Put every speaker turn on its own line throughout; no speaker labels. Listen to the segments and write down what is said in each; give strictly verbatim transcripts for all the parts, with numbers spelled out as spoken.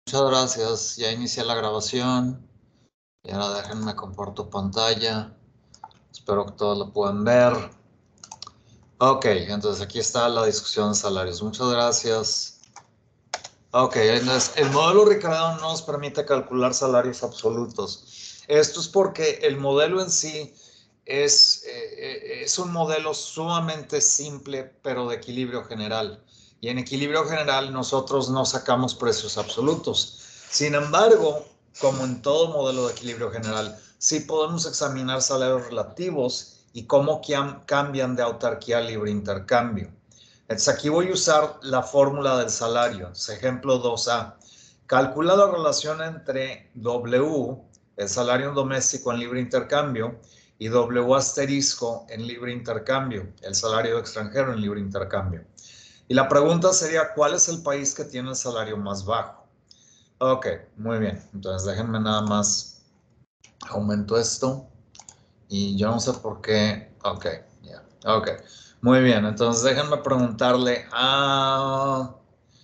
Muchas gracias, ya inicié la grabación y ahora déjenme comparto pantalla, espero que todos lo puedan ver. Ok, entonces aquí está la discusión de salarios, muchas gracias. Ok, entonces el modelo Ricardo no nos permite calcular salarios absolutos. Esto es porque el modelo en sí es, eh, es un modelo sumamente simple, pero de equilibrio general. Y en equilibrio general nosotros no sacamos precios absolutos. Sin embargo, como en todo modelo de equilibrio general, sí podemos examinar salarios relativos y cómo cambian de autarquía a libre intercambio. Entonces aquí voy a usar la fórmula del salario. Ejemplo dos A. Calcula la relación entre W, el salario doméstico en libre intercambio, y W asterisco en libre intercambio, el salario extranjero en libre intercambio. Y la pregunta sería, ¿cuál es el país que tiene el salario más bajo? Ok, muy bien. Entonces déjenme nada más aumento esto. Y yo no sé por qué. Ok, ya. Yeah. Ok. Muy bien. Entonces déjenme preguntarle a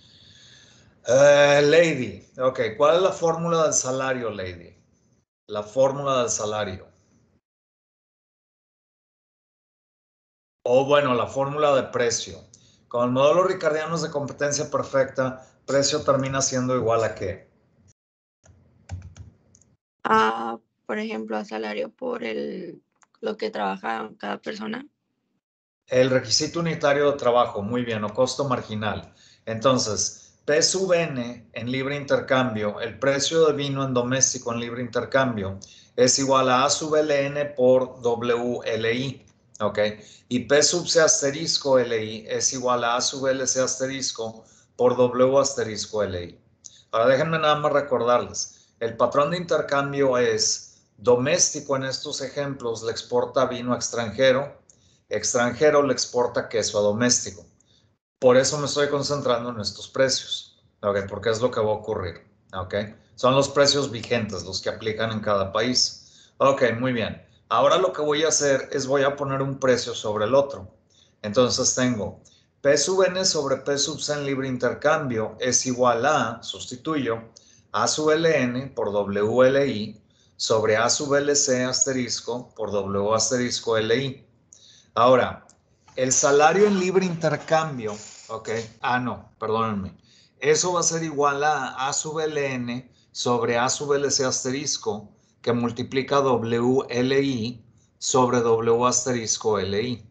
uh, Lady. Ok, ¿cuál es la fórmula del salario, Lady? La fórmula del salario. O bueno, la fórmula de precio. Con el modelo ricardiano de competencia perfecta, precio termina siendo igual a ¿qué?
A, por ejemplo, a salario por el, lo que trabaja cada persona.
El requisito unitario de trabajo, muy bien, o costo marginal. Entonces, P sub N en libre intercambio, el precio de vino en doméstico en libre intercambio, es igual a A sub L N por W L I, ¿ok? Y P sub C asterisco L I es igual a A sub L C asterisco por W asterisco L I. Ahora déjenme nada más recordarles, el patrón de intercambio es doméstico en estos ejemplos, le exporta vino extranjero, extranjero le exporta queso a doméstico. Por eso me estoy concentrando en estos precios, ¿ok? Porque es lo que va a ocurrir, ¿ok? Son los precios vigentes, los que aplican en cada país. Ok, muy bien. Ahora lo que voy a hacer es voy a poner un precio sobre el otro. Entonces tengo P sub N sobre P sub C en libre intercambio es igual a, sustituyo, A sub L N por W L I sobre A sub L C asterisco por W asterisco L I. Ahora, el salario en libre intercambio, ok, ah, no, perdónenme, eso va a ser igual a A sub L N sobre A sub L C asterisco que multiplica W L I sobre W asterisco L I.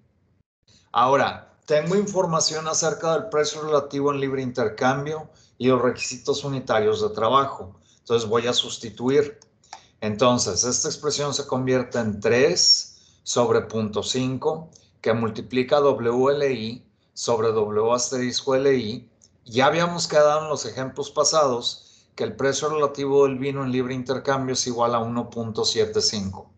Ahora, tengo información acerca del precio relativo en libre intercambio y los requisitos unitarios de trabajo. Entonces voy a sustituir. Entonces, esta expresión se convierte en tres sobre punto cinco que multiplica W L I sobre W asterisco L I. Ya habíamos quedado en los ejemplos pasados que el precio relativo del vino en libre intercambio es igual a uno punto setenta y cinco.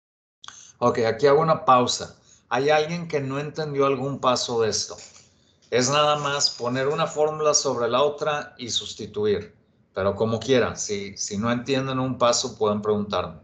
Ok, aquí hago una pausa. ¿Hay alguien que no entendió algún paso de esto? Es nada más poner una fórmula sobre la otra y sustituir. Pero como quieran, si, si no entienden un paso, pueden preguntarme.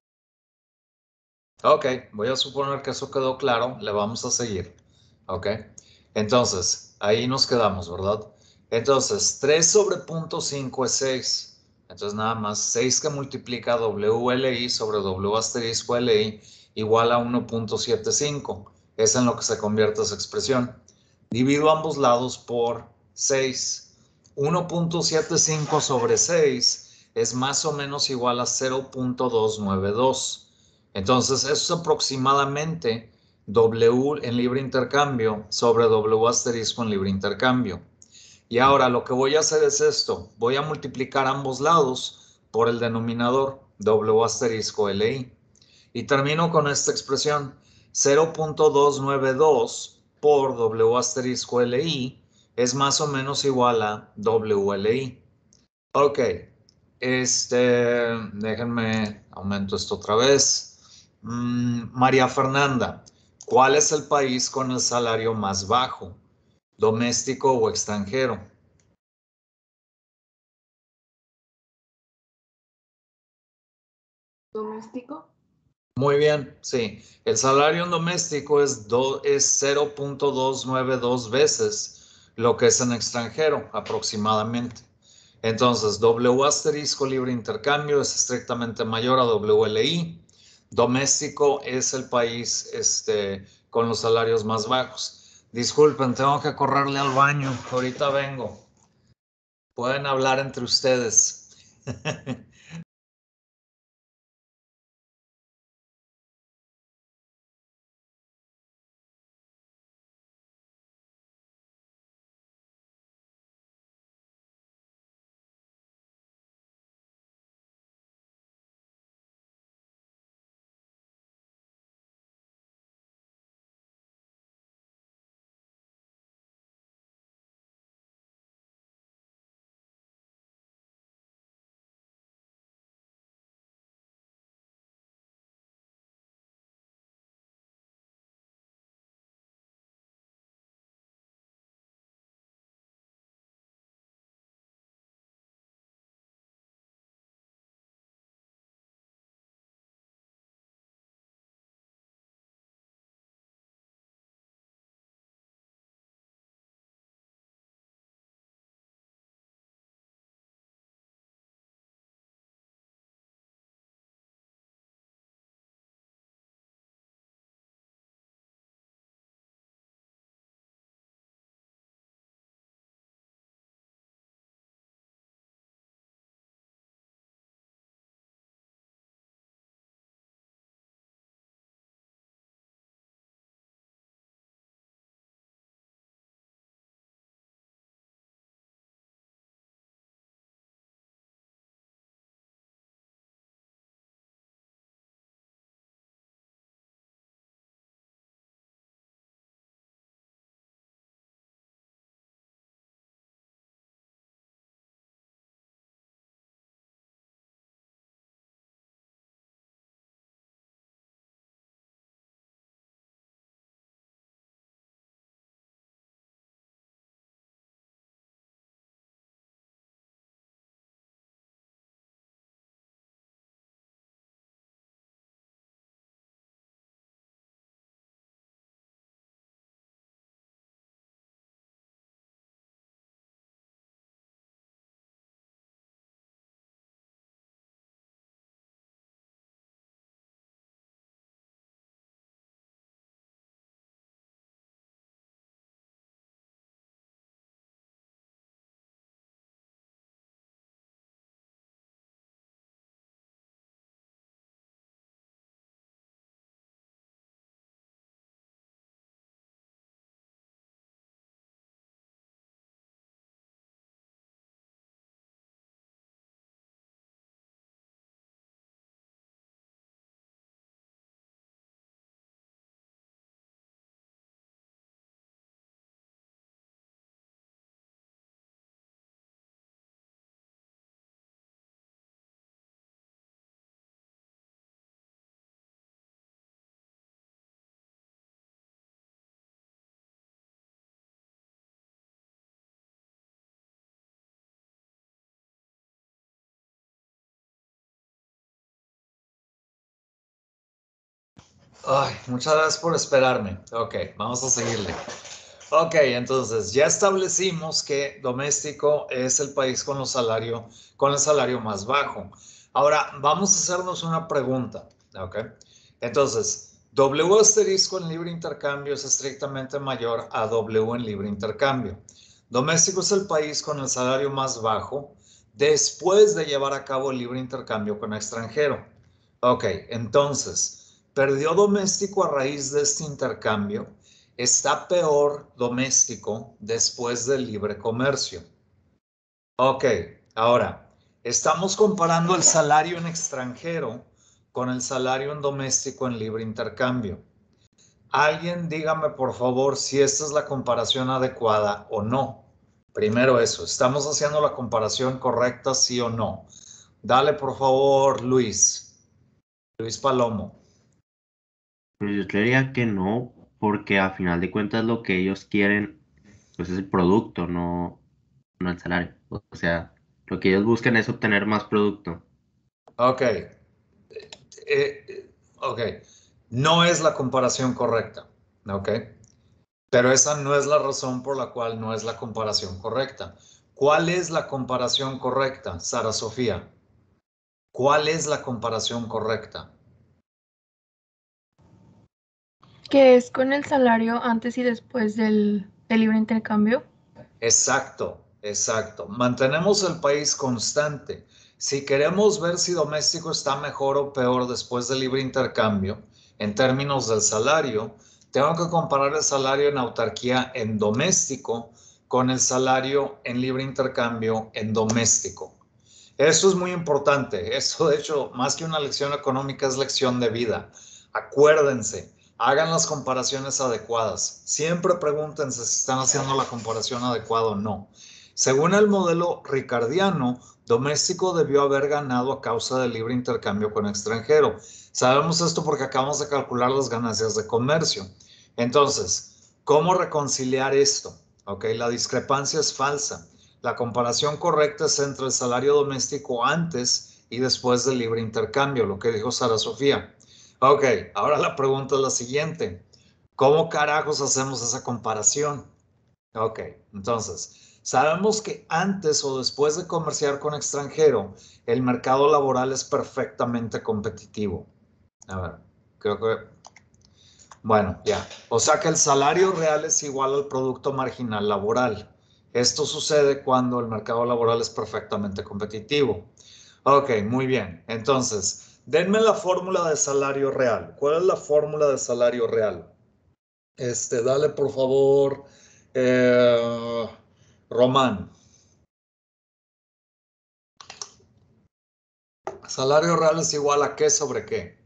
Ok, voy a suponer que eso quedó claro, le vamos a seguir. Ok, entonces, ahí nos quedamos, ¿verdad? Entonces, tres sobre punto cinco es seis. Entonces, nada más, seis que multiplica W L I sobre W asterisco L I igual a uno punto setenta y cinco. Es en lo que se convierte esa expresión. Divido ambos lados por seis. uno punto setenta y cinco sobre seis es más o menos igual a cero punto doscientos noventa y dos. Entonces, eso es aproximadamente W en libre intercambio sobre W asterisco en libre intercambio. Y ahora lo que voy a hacer es esto. Voy a multiplicar ambos lados por el denominador W asterisco L I. Y termino con esta expresión. cero punto doscientos noventa y dos por W asterisco L I es más o menos igual a W L I. Ok. Este, déjenme, aumento esto otra vez. Mm, María Fernanda, ¿cuál es el país con el salario más bajo? ¿Doméstico o extranjero?
Doméstico.
Muy bien, sí. El salario en doméstico es, es cero punto doscientos noventa y dos veces lo que es en extranjero, aproximadamente. Entonces, W asterisco libre intercambio es estrictamente mayor a W L I. Doméstico es el país este, con los salarios más bajos. Disculpen, tengo que correrle al baño. Ahorita vengo. Pueden hablar entre ustedes. Ay, muchas gracias por esperarme. Ok, vamos a seguirle. Ok, entonces ya establecimos que doméstico es el país con, los salario, con el salario más bajo. Ahora, vamos a hacernos una pregunta. Ok, entonces, W asterisco en libre intercambio es estrictamente mayor a W en libre intercambio. Doméstico es el país con el salario más bajo después de llevar a cabo el libre intercambio con extranjero. Ok, entonces, perdió doméstico a raíz de este intercambio. Está peor doméstico después del libre comercio. Ok, ahora, estamos comparando el salario en extranjero con el salario en doméstico en libre intercambio. Alguien dígame por favor si esta es la comparación adecuada o no. Primero eso, ¿estamos haciendo la comparación correcta, sí o no? Dale por favor, Luis. Luis Palomo.
Pues yo creería que no, porque a final de cuentas lo que ellos quieren, pues es el producto, no, no el salario. O sea, lo que ellos buscan es obtener más producto.
Ok. Eh, eh, ok. No es la comparación correcta. Ok. Pero esa no es la razón por la cual no es la comparación correcta. ¿Cuál es la comparación correcta, Sara Sofía? ¿Cuál es la comparación correcta?
Que es con el salario antes y después del, del libre intercambio.
Exacto, exacto. Mantenemos el país constante. Si queremos ver si doméstico está mejor o peor después del libre intercambio, en términos del salario, tengo que comparar el salario en autarquía en doméstico con el salario en libre intercambio en doméstico. Eso es muy importante. Eso, de hecho, más que una lección económica, es lección de vida. Acuérdense, hagan las comparaciones adecuadas. Siempre pregúntense si están haciendo la comparación adecuada o no. Según el modelo ricardiano, doméstico debió haber ganado a causa del libre intercambio con extranjero. Sabemos esto porque acabamos de calcular las ganancias de comercio. Entonces, ¿cómo reconciliar esto? Ok, la discrepancia es falsa. La comparación correcta es entre el salario doméstico antes y después del libre intercambio, lo que dijo Sara Sofía. Ok, ahora la pregunta es la siguiente. ¿Cómo carajos hacemos esa comparación? Ok, entonces, sabemos que antes o después de comerciar con extranjero, el mercado laboral es perfectamente competitivo. A ver, creo que... Bueno, ya. O sea que el salario real es igual al producto marginal laboral. Esto sucede cuando el mercado laboral es perfectamente competitivo. Ok, muy bien. Entonces, denme la fórmula de salario real. ¿Cuál es la fórmula de salario real? Este, dale por favor, eh, Román. Salario real es igual a qué sobre qué.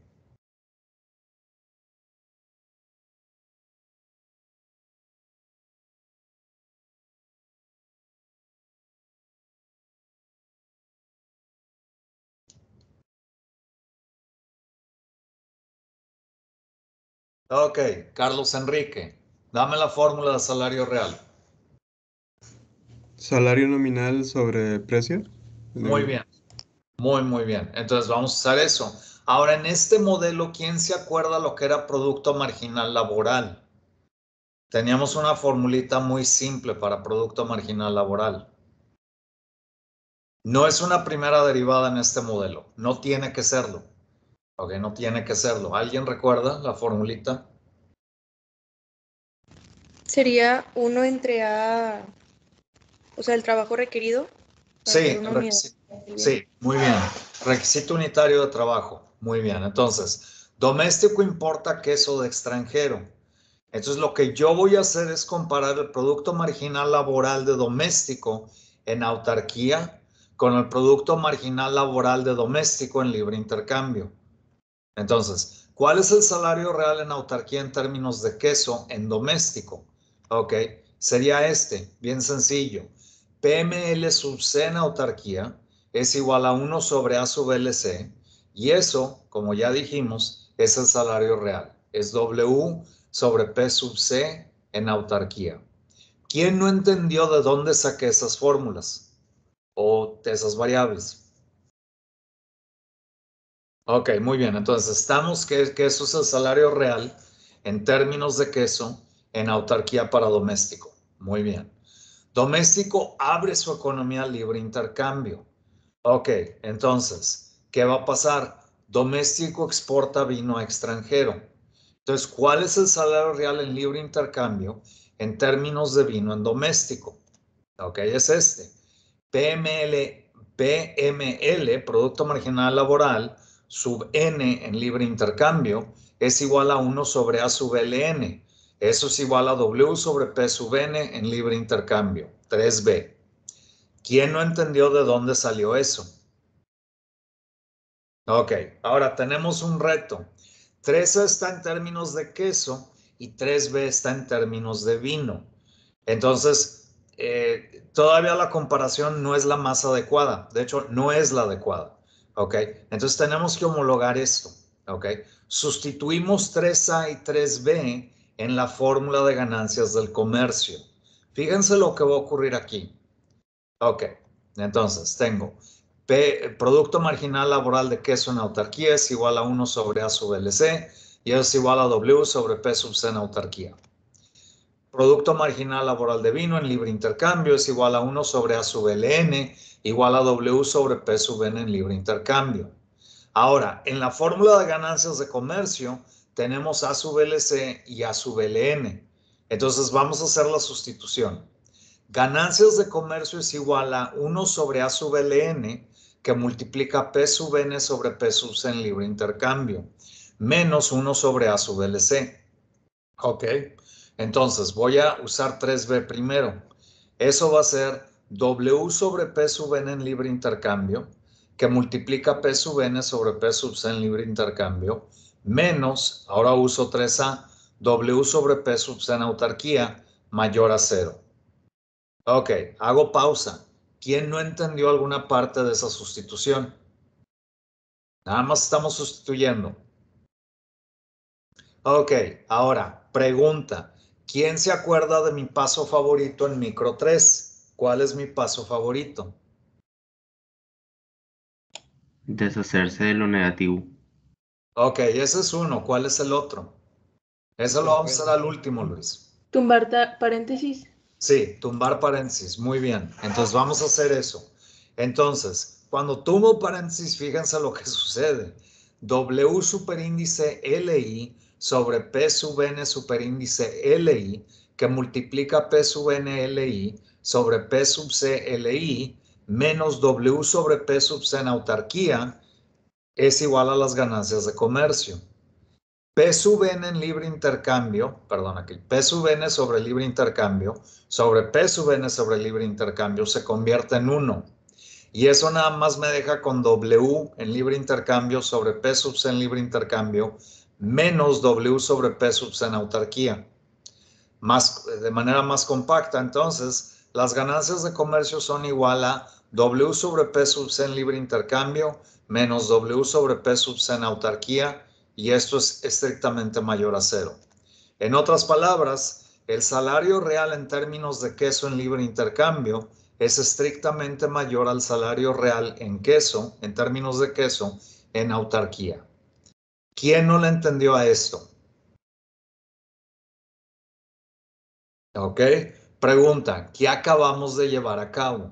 Ok, Carlos Enrique, dame la fórmula de salario real.
Salario nominal sobre precio.
Muy bien, muy, muy bien. Entonces vamos a usar eso. Ahora, en este modelo, ¿quién se acuerda lo que era producto marginal laboral? Teníamos una formulita muy simple para producto marginal laboral. No es una primera derivada en este modelo. No tiene que serlo. Ok, no tiene que serlo. ¿Alguien recuerda la formulita?
Sería uno entre A, o sea, el trabajo requerido. Para
Sí,
hacer una unidad.
sí, muy bien. Requisito unitario de trabajo. Muy bien. Entonces, doméstico importa queso de extranjero. Entonces, lo que yo voy a hacer es comparar el producto marginal laboral de doméstico en autarquía con el producto marginal laboral de doméstico en libre intercambio. Entonces, ¿cuál es el salario real en autarquía en términos de queso en doméstico? Ok, sería este, bien sencillo. P M L sub C en autarquía es igual a uno sobre A sub L C y eso, como ya dijimos, es el salario real. Es W sobre P sub C en autarquía. ¿Quién no entendió de dónde saqué esas fórmulas o de esas variables? Ok, muy bien. Entonces, estamos que, que eso es el salario real en términos de queso en autarquía para doméstico. Muy bien. Doméstico abre su economía al libre intercambio. Ok, entonces, ¿qué va a pasar? Doméstico exporta vino a extranjero. Entonces, ¿cuál es el salario real en libre intercambio en términos de vino en doméstico? Ok, es este. P M L, P M L, Producto Marginal Laboral, sub N en libre intercambio, es igual a uno sobre A sub L N. Eso es igual a W sobre P sub N en libre intercambio, tres B. ¿Quién no entendió de dónde salió eso? Ok, ahora tenemos un reto. tres A está en términos de queso y tres B está en términos de vino. Entonces, eh, todavía la comparación no es la más adecuada. De hecho, no es la adecuada. Ok, entonces tenemos que homologar esto. Ok, sustituimos tres A y tres B en la fórmula de ganancias del comercio. Fíjense lo que va a ocurrir aquí. Ok, entonces tengo P, producto marginal laboral de queso en autarquía es igual a uno sobre A sub L C y es igual a W sobre P sub C en autarquía. Producto marginal laboral de vino en libre intercambio es igual a uno sobre A sub L N igual a W sobre P sub N en libre intercambio. Ahora, en la fórmula de ganancias de comercio tenemos A sub L C y A sub L N. Entonces vamos a hacer la sustitución. Ganancias de comercio es igual a uno sobre A sub L N que multiplica P sub N sobre P sub C en libre intercambio, menos uno sobre A sub L C. Ok, entonces voy a usar tres B primero. Eso va a ser W sobre P sub N en libre intercambio, que multiplica P sub N sobre P sub C en libre intercambio, menos, ahora uso tres A, W sobre P sub C en autarquía, mayor a cero. Ok, hago pausa. ¿Quién no entendió alguna parte de esa sustitución? Nada más estamos sustituyendo. Ok, ahora, pregunta. ¿Quién se acuerda de mi paso favorito en micro tres? ¿Cuál es mi paso favorito?
Deshacerse de lo negativo.
Ok, ese es uno. ¿Cuál es el otro? Eso lo vamos a hacer al último, Luis.
Tumbar paréntesis.
Sí, tumbar paréntesis. Muy bien. Entonces vamos a hacer eso. Entonces, cuando tumbo paréntesis, fíjense lo que sucede. W superíndice L I sobre P sub N superíndice L I que multiplica P sub N L I sobre P sub C L I menos W sobre P sub C en autarquía es igual a las ganancias de comercio. P sub N en libre intercambio, perdón aquí, P sub N sobre libre intercambio sobre P sub N sobre libre intercambio se convierte en uno. Y eso nada más me deja con W en libre intercambio sobre P sub C en libre intercambio menos W sobre P sub C en autarquía. Más, de manera más compacta, entonces, las ganancias de comercio son igual a W sobre P sub C en libre intercambio menos W sobre P sub C en autarquía, y esto es estrictamente mayor a cero. En otras palabras, el salario real en términos de queso en libre intercambio es estrictamente mayor al salario real en queso, en términos de queso, en autarquía. ¿Quién no le entendió a esto? Ok, pregunta, ¿qué acabamos de llevar a cabo?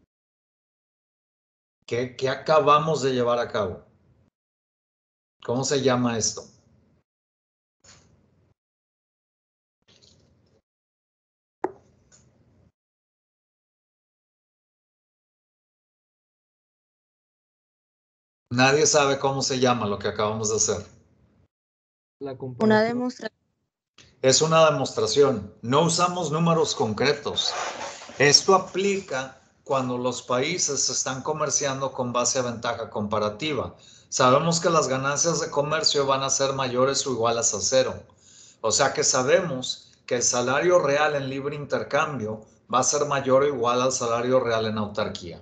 ¿Qué, qué acabamos de llevar a cabo? ¿Cómo se llama esto? Nadie sabe cómo se llama lo que acabamos de hacer.
La
Una
comparación.
demostración.
Es una demostración. No usamos números concretos. Esto aplica cuando los países están comerciando con base a ventaja comparativa. Sabemos que las ganancias de comercio van a ser mayores o iguales a cero. O sea que sabemos que el salario real en libre intercambio va a ser mayor o igual al salario real en autarquía.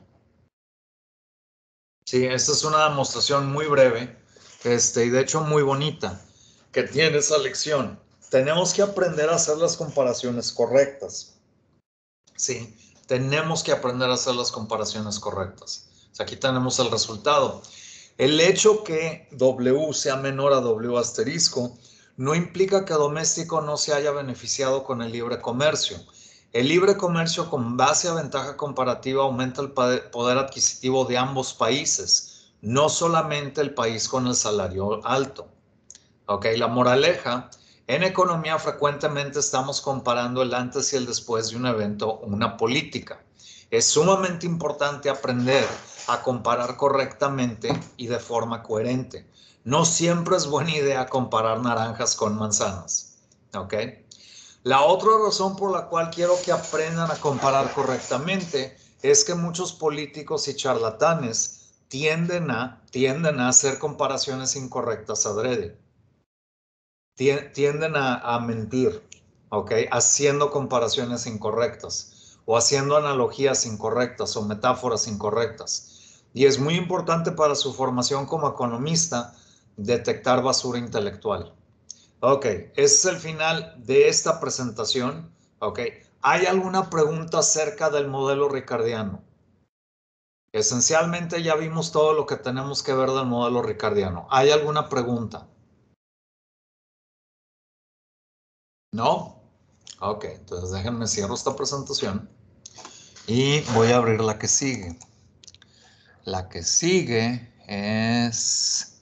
Sí, esta es una demostración muy breve, este, y de hecho muy bonita, que tiene esa lección. Tenemos que aprender a hacer las comparaciones correctas. Sí, tenemos que aprender a hacer las comparaciones correctas. O sea, aquí tenemos el resultado. El hecho que W sea menor a W asterisco no implica que doméstico no se haya beneficiado con el libre comercio. El libre comercio con base a ventaja comparativa aumenta el poder adquisitivo de ambos países, no solamente el país con el salario alto. Ok, la moraleja, en economía frecuentemente estamos comparando el antes y el después de un evento o una política. Es sumamente importante aprender a comparar correctamente y de forma coherente. No siempre es buena idea comparar naranjas con manzanas. ¿Ok? La otra razón por la cual quiero que aprendan a comparar correctamente es que muchos políticos y charlatanes tienden a, tienden a hacer comparaciones incorrectas adrede. Tienden a, a mentir, ¿ok? Haciendo comparaciones incorrectas o haciendo analogías incorrectas o metáforas incorrectas. Y es muy importante para su formación como economista detectar basura intelectual. Ok, ese es el final de esta presentación. Ok, ¿hay alguna pregunta acerca del modelo ricardiano? Esencialmente ya vimos todo lo que tenemos que ver del modelo ricardiano. ¿Hay alguna pregunta? ¿No? Ok, entonces déjenme cierro esta presentación y voy a abrir la que sigue. La que sigue es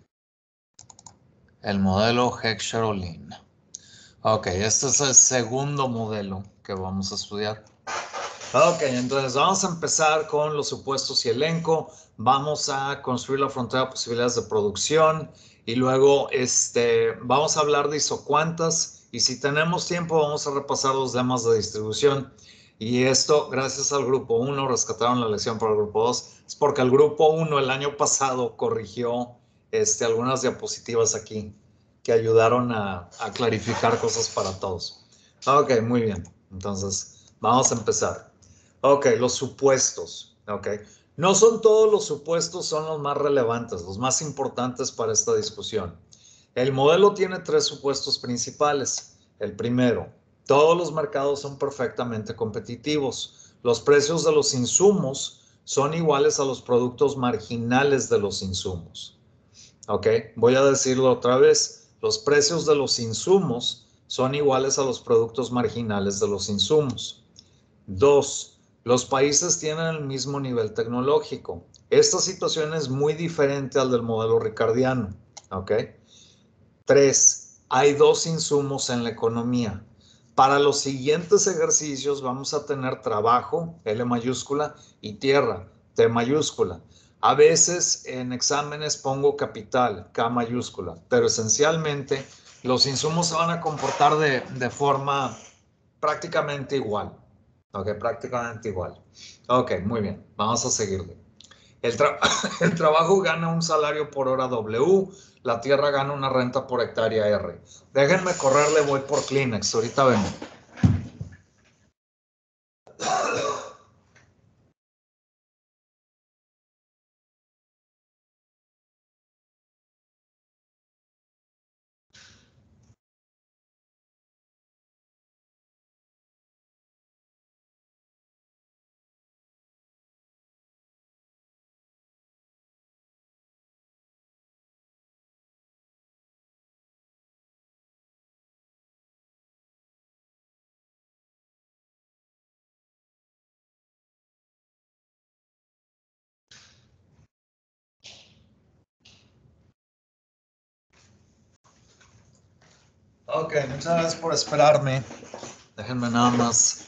el modelo Heckscher-Ohlin. Ok, este es el segundo modelo que vamos a estudiar. Ok, entonces vamos a empezar con los supuestos y elenco. Vamos a construir la frontera de posibilidades de producción y luego este, vamos a hablar de isocuantas y si tenemos tiempo vamos a repasar los lemas de distribución. Y esto, gracias al grupo uno, rescataron la lección para el grupo dos. Es porque el grupo uno el año pasado corrigió este, algunas diapositivas aquí que ayudaron a, a clarificar cosas para todos. Ok, muy bien. Entonces, vamos a empezar. Ok, los supuestos. Ok. No son todos los supuestos, son los más relevantes, los más importantes para esta discusión. El modelo tiene tres supuestos principales. El primero, todos los mercados son perfectamente competitivos. Los precios de los insumos son iguales a los productos marginales de los insumos. Ok, voy a decirlo otra vez. Los precios de los insumos son iguales a los productos marginales de los insumos. Dos, los países tienen el mismo nivel tecnológico. Esta situación es muy diferente al del modelo ricardiano. ¿Ok? Tres, hay dos insumos en la economía. Para los siguientes ejercicios vamos a tener trabajo, L mayúscula, y tierra, T mayúscula. A veces en exámenes pongo capital, K mayúscula, pero esencialmente los insumos se van a comportar de, de forma prácticamente igual. Ok, prácticamente igual. Ok, muy bien. Vamos a seguirle. El, tra el trabajo gana un salario por hora W, la tierra gana una renta por hectárea R. Déjenme correrle, voy por Kleenex. Ahorita vengo. Ok, muchas gracias por esperarme. Déjenme nada más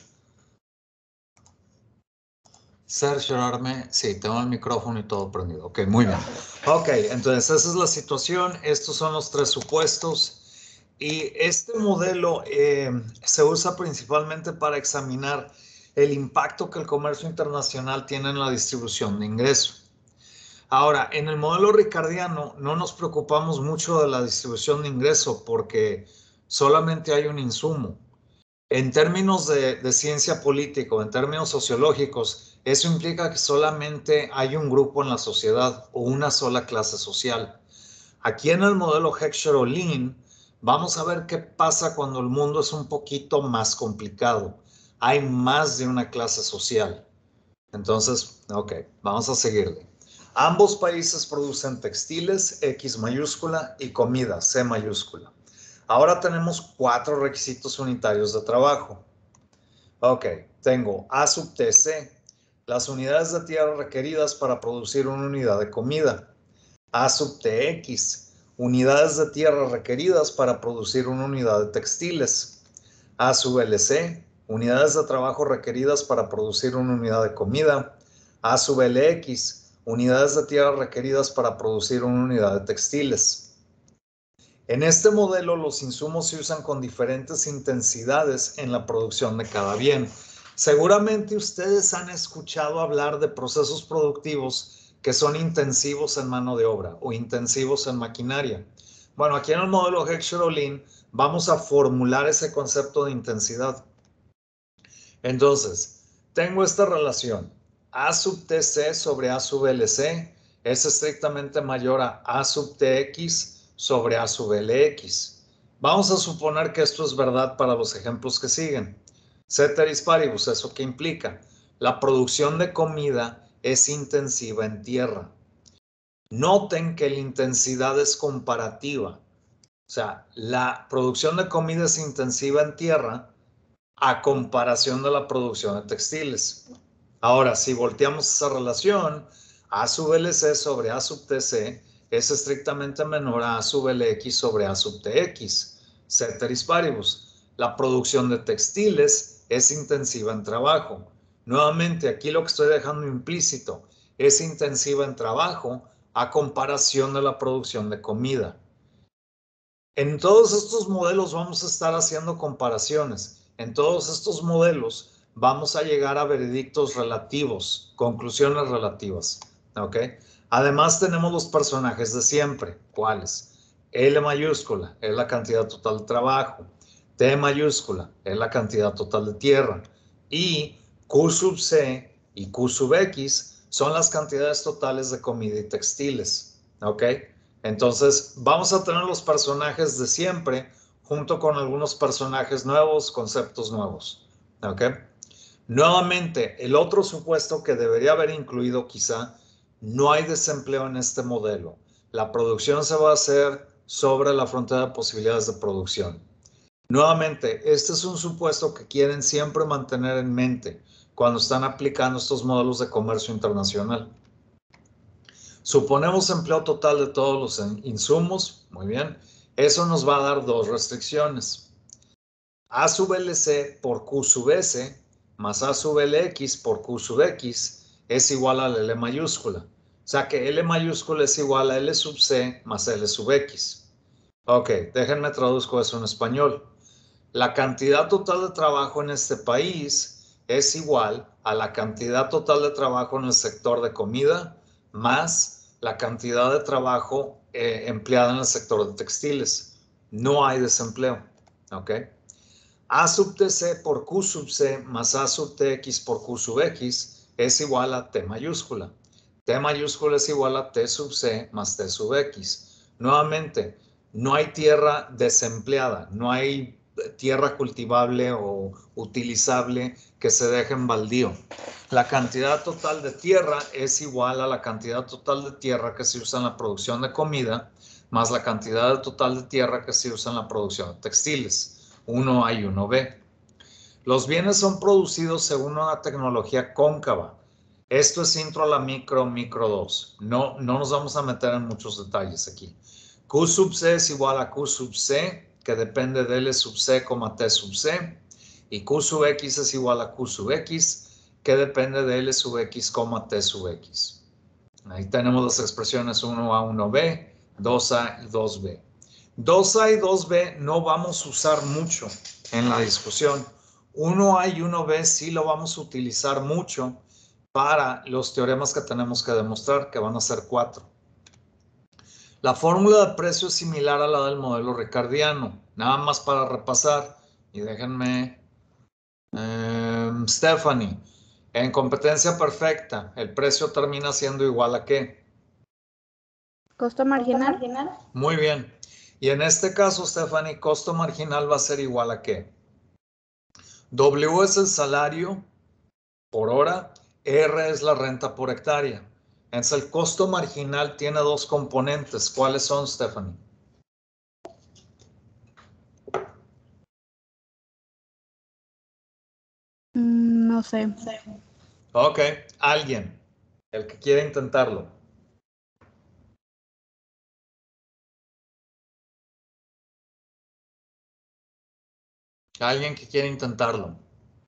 cerciorarme. Sí, tengo el micrófono y todo prendido. Ok, muy bien. Ok, entonces esa es la situación. Estos son los tres supuestos. Y este modelo eh, se usa principalmente para examinar el impacto que el comercio internacional tiene en la distribución de ingresos. Ahora, en el modelo ricardiano no nos preocupamos mucho de la distribución de ingreso porque solamente hay un insumo. En términos de, de ciencia política, en términos sociológicos, eso implica que solamente hay un grupo en la sociedad o una sola clase social. Aquí en el modelo Heckscher-Ohlin vamos a ver qué pasa cuando el mundo es un poquito más complicado. Hay más de una clase social. Entonces, ok, vamos a seguirle. Ambos países producen textiles, X mayúscula, y comida, C mayúscula. Ahora tenemos cuatro requisitos unitarios de trabajo. Ok, tengo A sub T C, las unidades de tierra requeridas para producir una unidad de comida. A sub T X, unidades de tierra requeridas para producir una unidad de textiles. A sub L C, unidades de trabajo requeridas para producir una unidad de comida. A sub L X, unidades de tierra requeridas para producir una unidad de textiles. En este modelo, los insumos se usan con diferentes intensidades en la producción de cada bien. Seguramente ustedes han escuchado hablar de procesos productivos que son intensivos en mano de obra o intensivos en maquinaria. Bueno, aquí en el modelo Heckscher-Ohlin vamos a formular ese concepto de intensidad. Entonces, tengo esta relación. A sub T C sobre A sub L C es estrictamente mayor a A sub T X sobre A sub L X. Vamos a suponer que esto es verdad para los ejemplos que siguen. Ceteris paribus, ¿eso qué implica? La producción de comida es intensiva en tierra. Noten que la intensidad es comparativa. O sea, la producción de comida es intensiva en tierra, a comparación de la producción de textiles. Ahora, si volteamos esa relación, A sub L C sobre A sub T C es estrictamente menor a A sub L X sobre A sub T X, ceteris paribus. La producción de textiles es intensiva en trabajo. Nuevamente, aquí lo que estoy dejando implícito es intensiva en trabajo a comparación de la producción de comida. En todos estos modelos vamos a estar haciendo comparaciones. En todos estos modelos vamos a llegar a veredictos relativos, conclusiones relativas. ¿Ok? Además tenemos los personajes de siempre. ¿Cuáles? L mayúscula es la cantidad total de trabajo. T mayúscula es la cantidad total de tierra. Y Q sub C y Q sub X son las cantidades totales de comida y textiles. ¿Ok? Entonces, vamos a tener los personajes de siempre junto con algunos personajes nuevos, conceptos nuevos. ¿Ok? Nuevamente, el otro supuesto que debería haber incluido quizá, no hay desempleo en este modelo. La producción se va a hacer sobre la frontera de posibilidades de producción. Nuevamente, este es un supuesto que quieren siempre mantener en mente cuando están aplicando estos modelos de comercio internacional. Suponemos empleo total de todos los insumos, muy bien. Eso nos va a dar dos restricciones. A sub L C por Q sub S más A sub L X por Q sub X es igual a la L mayúscula. O sea que L mayúscula es igual a L sub C más L sub X. Ok, déjenme traduzco eso en español. La cantidad total de trabajo en este país es igual a la cantidad total de trabajo en el sector de comida más la cantidad de trabajo eh, empleada en el sector de textiles. No hay desempleo. ¿Ok? A sub T C por Q sub C más A sub T X por Q sub X es igual a T mayúscula. T mayúscula es igual a T sub C más T sub X. Nuevamente, no hay tierra desempleada, no hay tierra cultivable o utilizable que se deje en baldío. La cantidad total de tierra es igual a la cantidad total de tierra que se usa en la producción de comida más la cantidad total de tierra que se usa en la producción de textiles. Uno A y uno B. Los bienes son producidos según una tecnología cóncava. Esto es intro a la micro, micro dos. No, no nos vamos a meter en muchos detalles aquí. Q sub C es igual a Q sub C, que depende de L sub C, T sub C. Y Q sub X es igual a Q sub X, que depende de L sub X, T sub X. Ahí tenemos las expresiones uno A, uno B, dos A y dos B. dos A y dos B no vamos a usar mucho en la discusión. uno A y uno B sí lo vamos a utilizar mucho para los teoremas que tenemos que demostrar, que van a ser cuatro. La fórmula de precio es similar a la del modelo ricardiano. Nada más para repasar. Y déjenme... Eh, Stephanie, en competencia perfecta, ¿el precio termina siendo igual a qué?
Costo marginal.
Muy bien. Y en este caso, Stephanie, costo marginal va a ser igual a qué? W es el salario por hora, R es la renta por hectárea. Entonces, el costo marginal tiene dos componentes. ¿Cuáles son, Stephanie?
Mm, no sé.
Ok, alguien, el que quiera intentarlo. Alguien que quiera intentarlo.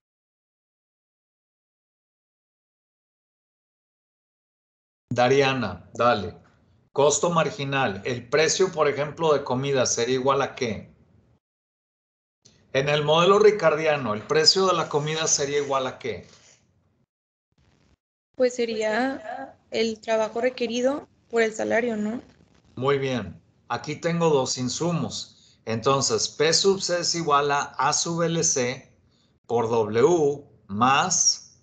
Dariana, dale. Costo marginal. El precio, por ejemplo, de comida sería igual a qué? En el modelo ricardiano, el precio de la comida sería igual a qué?
Pues sería el trabajo requerido por el salario, ¿no?
Muy bien. Aquí tengo dos insumos. Entonces, P sub C es igual a A sub L C por W más...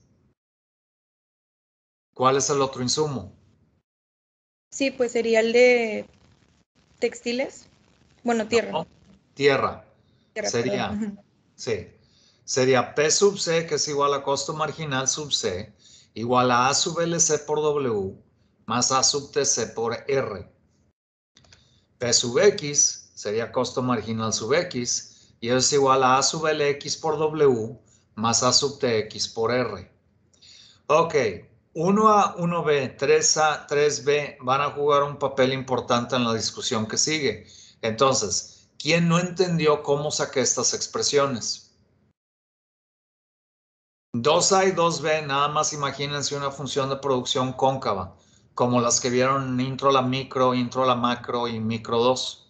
¿Cuál es el otro insumo?
Sí, pues sería el de textiles. Bueno, tierra.
No, tierra.
Tierra,
Sería,
perdón.
sí. Sería P sub C, que es igual a costo marginal sub C, igual a A sub L C por W, más A sub T C por R. P sub X sería costo marginal sub X, Y es igual a A sub L X por W más A sub T X por R. Ok, uno A, uno B, tres A, tres B van a jugar un papel importante en la discusión que sigue. Entonces, ¿quién no entendió cómo saqué estas expresiones? dos A y dos B, nada más imagínense una función de producción cóncava, como las que vieron en intro a la micro, intro a la macro y micro dos.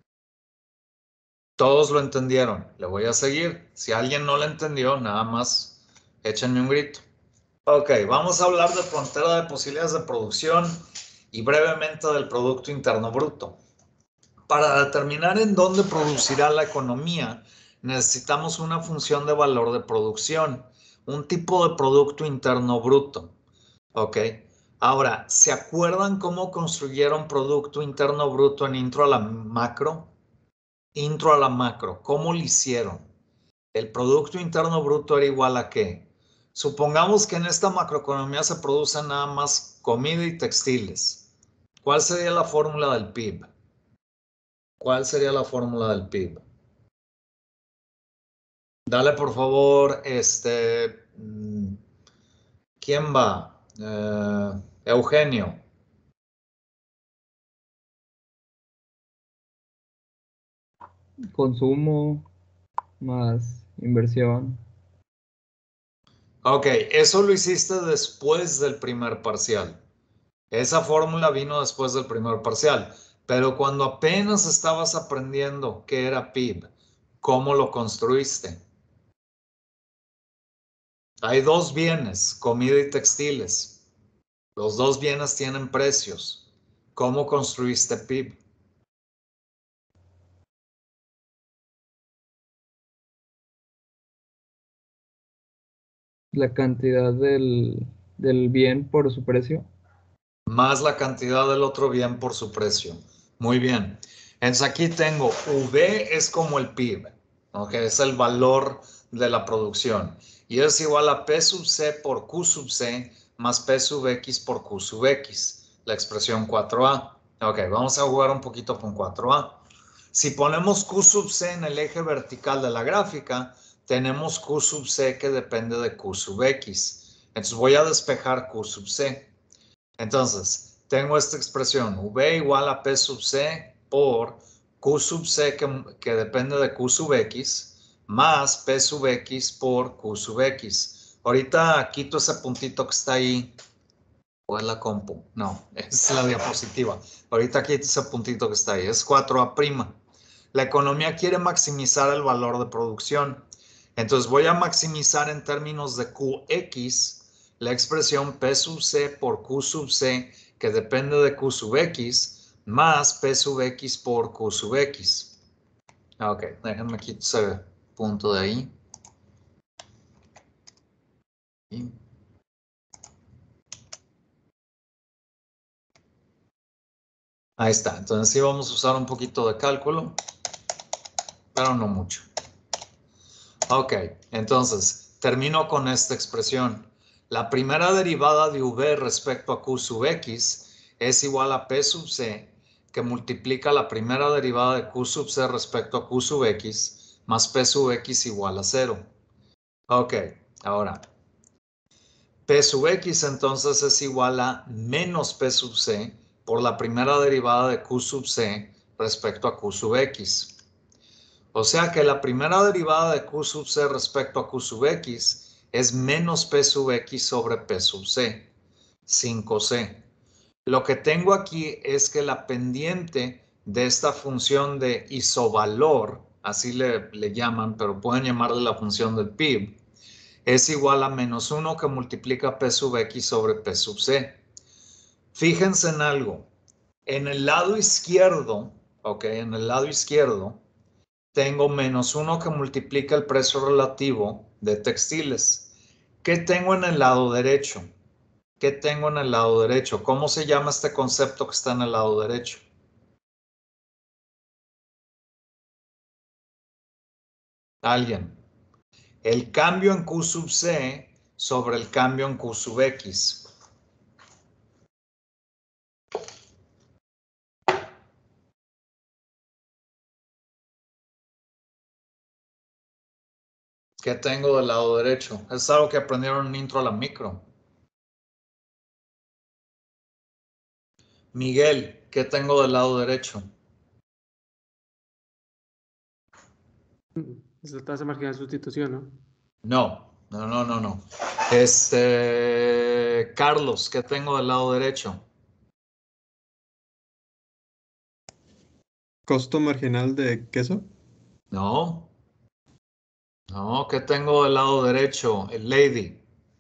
Todos lo entendieron, le voy a seguir. Si alguien no lo entendió, nada más échenme un grito. Ok, vamos a hablar de frontera de posibilidades de producción y brevemente del Producto Interno Bruto. Para determinar en dónde producirá la economía, necesitamos una función de valor de producción, un tipo de Producto Interno Bruto. Ok, ahora, ¿se acuerdan cómo construyeron Producto Interno Bruto en intro a la macro? Intro a la macro, ¿cómo lo hicieron? El Producto Interno Bruto era igual a ¿qué? Supongamos que en esta macroeconomía se producen nada más comida y textiles. ¿Cuál sería la fórmula del P I B? ¿Cuál sería la fórmula del P I B? Dale por favor, este, ¿quién va? Eh, Eugenio.
Consumo más inversión.
Ok, eso lo hiciste después del primer parcial. Esa fórmula vino después del primer parcial, pero cuando apenas estabas aprendiendo qué era P I B, ¿cómo lo construiste? Hay dos bienes, comida y textiles. Los dos bienes tienen precios. ¿Cómo construiste P I B?
La cantidad del, del bien por su precio.
Más la cantidad del otro bien por su precio. Muy bien. Entonces aquí tengo V es como el P I B, ¿ok? Es el valor de la producción. Y es igual a P sub C por Q sub C más P sub X por Q sub X, la expresión cuatro A. Ok, vamos a jugar un poquito con cuatro A. Si ponemos Q sub C en el eje vertical de la gráfica, tenemos Q sub C que depende de Q sub X. Entonces voy a despejar Q sub C. Entonces, tengo esta expresión, V igual a P sub C por Q sub C que, que depende de Q sub X más P sub X por Q sub X. Ahorita quito ese puntito que está ahí. ¿O es la compu? No, es la diapositiva. Ahorita quito ese puntito que está ahí. Es cuatro A'. La economía quiere maximizar el valor de producción. Entonces voy a maximizar en términos de Q X la expresión P sub C por Q sub C, que depende de Q sub X, más P sub X por Q sub X. Ok, déjenme quitar ese punto de ahí. Y ahí está. Entonces sí vamos a usar un poquito de cálculo, pero no mucho. Ok, entonces termino con esta expresión. La primera derivada de V respecto a Q sub X es igual a P sub C, que multiplica la primera derivada de Q sub C respecto a Q sub X, más P sub X igual a cero. Ok, ahora, P sub X entonces es igual a menos P sub C por la primera derivada de Q sub C respecto a Q sub X. O sea que la primera derivada de Q sub C respecto a Q sub X es menos P sub X sobre P sub C, cinco C. Lo que tengo aquí es que la pendiente de esta función de isovalor, así le, le llaman, pero pueden llamarle la función del P I B, es igual a menos uno que multiplica P sub X sobre P sub C. Fíjense en algo. En el lado izquierdo, ok, en el lado izquierdo, tengo menos uno que multiplica el precio relativo de textiles. ¿Qué tengo en el lado derecho? ¿Qué tengo en el lado derecho? ¿Cómo se llama este concepto que está en el lado derecho? ¿Alguien? El cambio en Q sub C sobre el cambio en Q sub X. ¿Qué tengo del lado derecho? Es algo que aprendieron en intro a la micro. Miguel, ¿qué tengo del lado derecho?
Es la tasa marginal de sustitución, ¿no?
No, no, no, no, no. Este, Carlos, ¿qué tengo del lado derecho?
¿Costo marginal de queso?
No. No, ¿qué tengo del lado derecho? El Lady.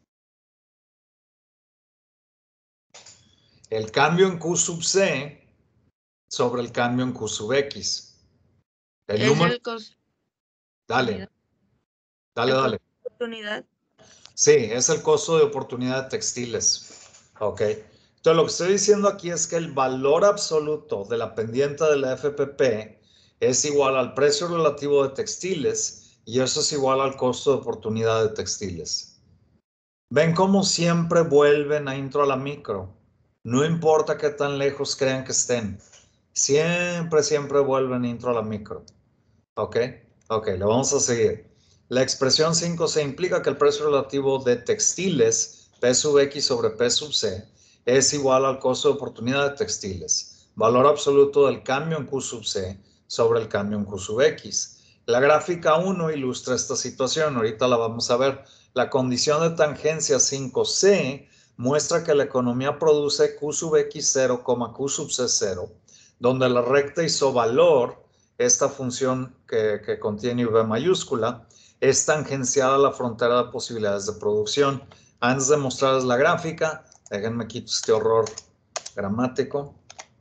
El cambio en Q sub C sobre el cambio en Q sub X. El
Es
número.
el costo
Dale, dale,
el
dale.
costo de oportunidad.
Sí, es el costo de oportunidad de textiles. Ok. Entonces, lo que estoy diciendo aquí es que el valor absoluto de la pendiente de la F P P es igual al precio relativo de textiles y eso es igual al costo de oportunidad de textiles. ¿Ven cómo siempre vuelven a intro a la micro? No importa qué tan lejos crean que estén. Siempre, siempre vuelven a intro a la micro. ¿Ok? Ok, lo vamos a seguir. La expresión cinco C implica que el precio relativo de textiles, P sub X sobre P sub C, es igual al costo de oportunidad de textiles, valor absoluto del cambio en Q sub C sobre el cambio en Q sub X. La gráfica uno ilustra esta situación, ahorita la vamos a ver. La condición de tangencia cinco C muestra que la economía produce Q sub X cero, Q sub C cero, donde la recta isovalor, esta función que, que contiene V mayúscula, es tangencial a la frontera de posibilidades de producción. Antes de mostrarles la gráfica, déjenme quitar este horror gramático.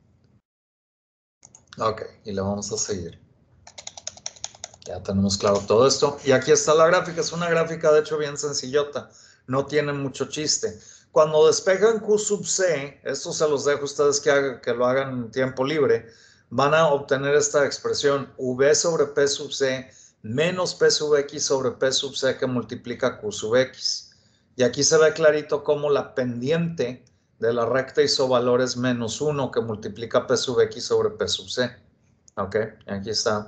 Ok, y le vamos a seguir. Ya tenemos claro todo esto. Y aquí está la gráfica. Es una gráfica, de hecho, bien sencillota. No tiene mucho chiste. Cuando despejan Q sub C, esto se los dejo a ustedes que, hagan, que lo hagan en tiempo libre, van a obtener esta expresión V sobre P sub C menos P sub X sobre P sub C que multiplica Q sub X. Y aquí se ve clarito cómo la pendiente de la recta isovalor es menos uno que multiplica P sub X sobre P sub C. Ok, y aquí está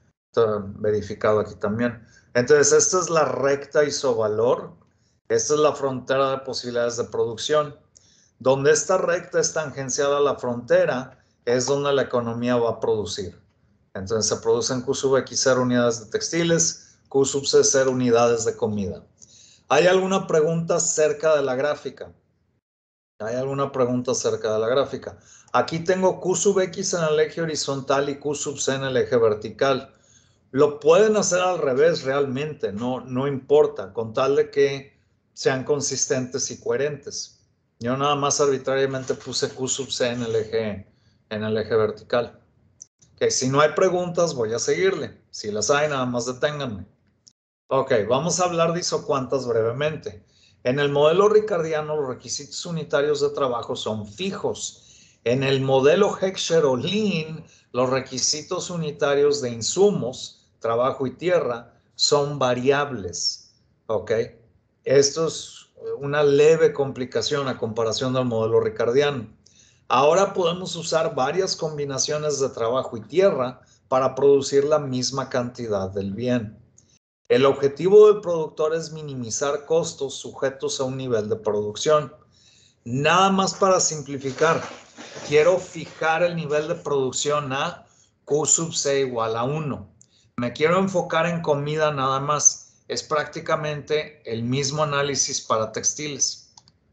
verificado aquí también. Entonces, esta es la recta isovalor. Esta es la frontera de posibilidades de producción. Donde esta recta es tangencial a la frontera, es donde la economía va a producir. Entonces, se producen Q sub X cero unidades de textiles, Q sub C cero unidades de comida. ¿Hay alguna pregunta acerca de la gráfica? ¿Hay alguna pregunta acerca de la gráfica? Aquí tengo Q sub X en el eje horizontal y Q sub C en el eje vertical. Lo pueden hacer al revés realmente, no, no importa, con tal de que sean consistentes y coherentes. Yo nada más arbitrariamente puse Q sub C en el eje, en el eje vertical. Okay, si no hay preguntas, voy a seguirle. Si las hay, nada más deténganme. Ok, vamos a hablar de isocuantas brevemente. En el modelo ricardiano, los requisitos unitarios de trabajo son fijos. En el modelo Heckscher o Lean, los requisitos unitarios de insumos, trabajo y tierra, son variables. Ok, esto es una leve complicación a comparación del modelo ricardiano. Ahora podemos usar varias combinaciones de trabajo y tierra para producir la misma cantidad del bien. El objetivo del productor es minimizar costos sujetos a un nivel de producción. Nada más para simplificar, quiero fijar el nivel de producción a Q sub C igual a uno. Me quiero enfocar en comida nada más. Es prácticamente el mismo análisis para textiles.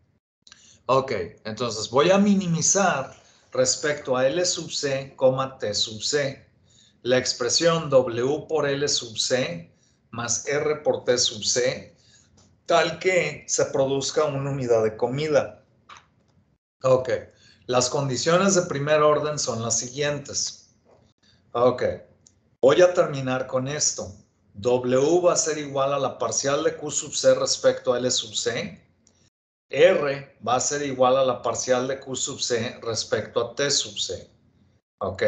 Ok, entonces voy a minimizar respecto a L sub C, T sub C. La expresión W por L sub C más R por T sub C, tal que se produzca una unidad de comida. Ok, las condiciones de primer orden son las siguientes. Ok, voy a terminar con esto. W va a ser igual a la parcial de Q sub C respecto a L sub C. R va a ser igual a la parcial de Q sub C respecto a T sub C. Ok.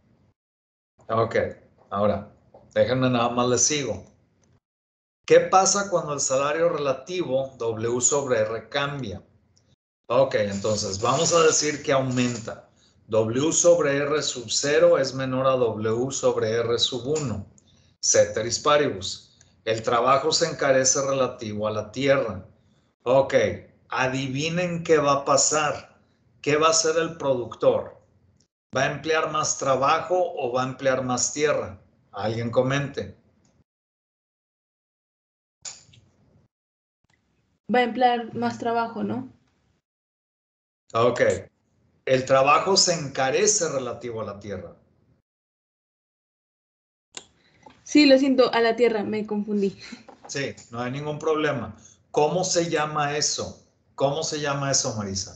Ok, ahora, déjenme nada más les sigo. ¿Qué pasa cuando el salario relativo W sobre R cambia? Ok, entonces vamos a decir que aumenta. W sobre R sub cero es menor a W sobre R sub uno. Ceteris paribus. El trabajo se encarece relativo a la tierra. Ok, adivinen qué va a pasar. ¿Qué va a hacer el productor? ¿Va a emplear más trabajo o va a emplear más tierra? Alguien comente.
Va a emplear más trabajo, ¿no?
Ok, el trabajo se encarece relativo a la tierra.
Sí, lo siento, a la tierra, me confundí.
Sí, no hay ningún problema. ¿Cómo se llama eso? ¿Cómo se llama eso, Marisa?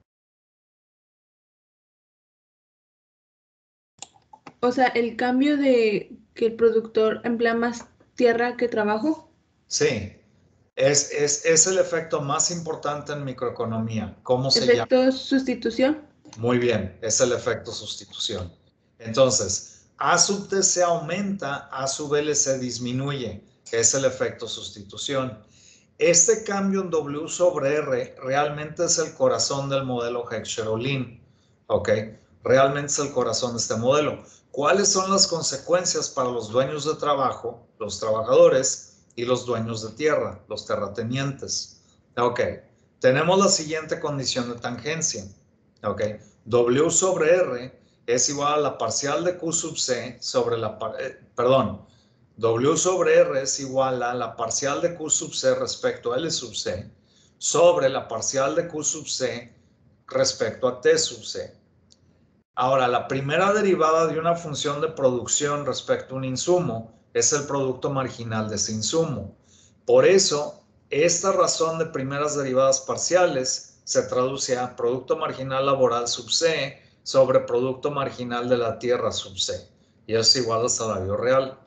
O sea, el cambio de que el productor emplea más tierra que trabajo.
Sí, es, es, es el efecto más importante en microeconomía. ¿Cómo se llama?
Efecto sustitución.
Muy bien, es el efecto sustitución. Entonces, A sub T se aumenta, A sub L se disminuye. Es el efecto sustitución. Este cambio en W sobre R realmente es el corazón del modelo Heckscher-Ohlin. ¿Ok? Realmente es el corazón de este modelo. ¿Cuáles son las consecuencias para los dueños de trabajo, los trabajadores y los dueños de tierra, los terratenientes? Ok. Tenemos la siguiente condición de tangencia. Ok. W sobre R es igual a la parcial de Q sub C sobre la, eh, perdón, W sobre R es igual a la parcial de Q sub C respecto a L sub C sobre la parcial de Q sub C respecto a T sub C. Ahora, la primera derivada de una función de producción respecto a un insumo es el producto marginal de ese insumo. Por eso, esta razón de primeras derivadas parciales se traduce a producto marginal laboral sub C sobre producto marginal de la tierra sub C. Y es igual al salario real.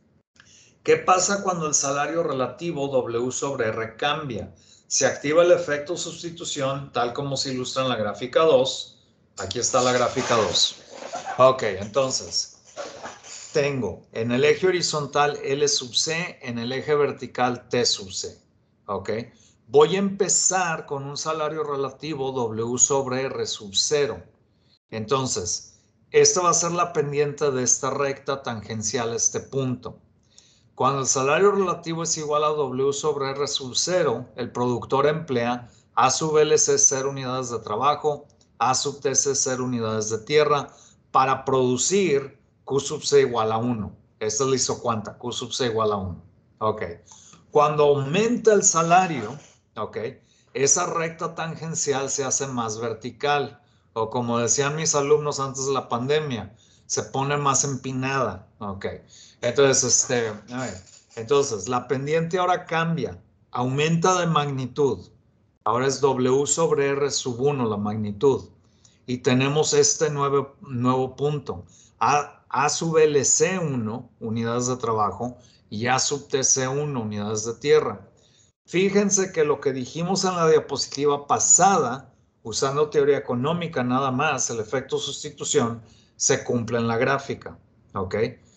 ¿Qué pasa cuando el salario relativo W sobre R cambia? Se activa el efecto sustitución tal como se ilustra en la gráfica dos. Aquí está la gráfica dos. Ok, entonces, tengo en el eje horizontal L sub C, en el eje vertical T sub C. Ok, voy a empezar con un salario relativo W sobre R sub cero. Entonces, esta va a ser la pendiente de esta recta tangencial a este punto. Cuando el salario relativo es igual a W sobre R sub cero, el productor emplea A sub L C cero unidades de trabajo, A sub T C cero unidades de tierra para producir Q sub C igual a uno. Esta es la isocuanta, Q sub C igual a uno. Ok. Cuando aumenta el salario, ok, esa recta tangencial se hace más vertical. O como decían mis alumnos antes de la pandemia, se pone más empinada. Ok. Entonces, este, a ver, entonces, la pendiente ahora cambia, aumenta de magnitud. Ahora es W sobre R sub uno la magnitud. Y tenemos este nuevo, nuevo punto. A, A sub L C uno, unidades de trabajo, y A sub T C uno, unidades de tierra. Fíjense que lo que dijimos en la diapositiva pasada, usando teoría económica nada más, el efecto sustitución, se cumple en la gráfica. ¿Ok?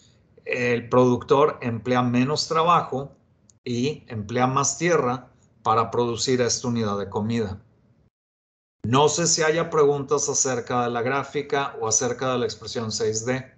El productor emplea menos trabajo y emplea más tierra para producir esta unidad de comida. No sé si haya preguntas acerca de la gráfica o acerca de la expresión seis D.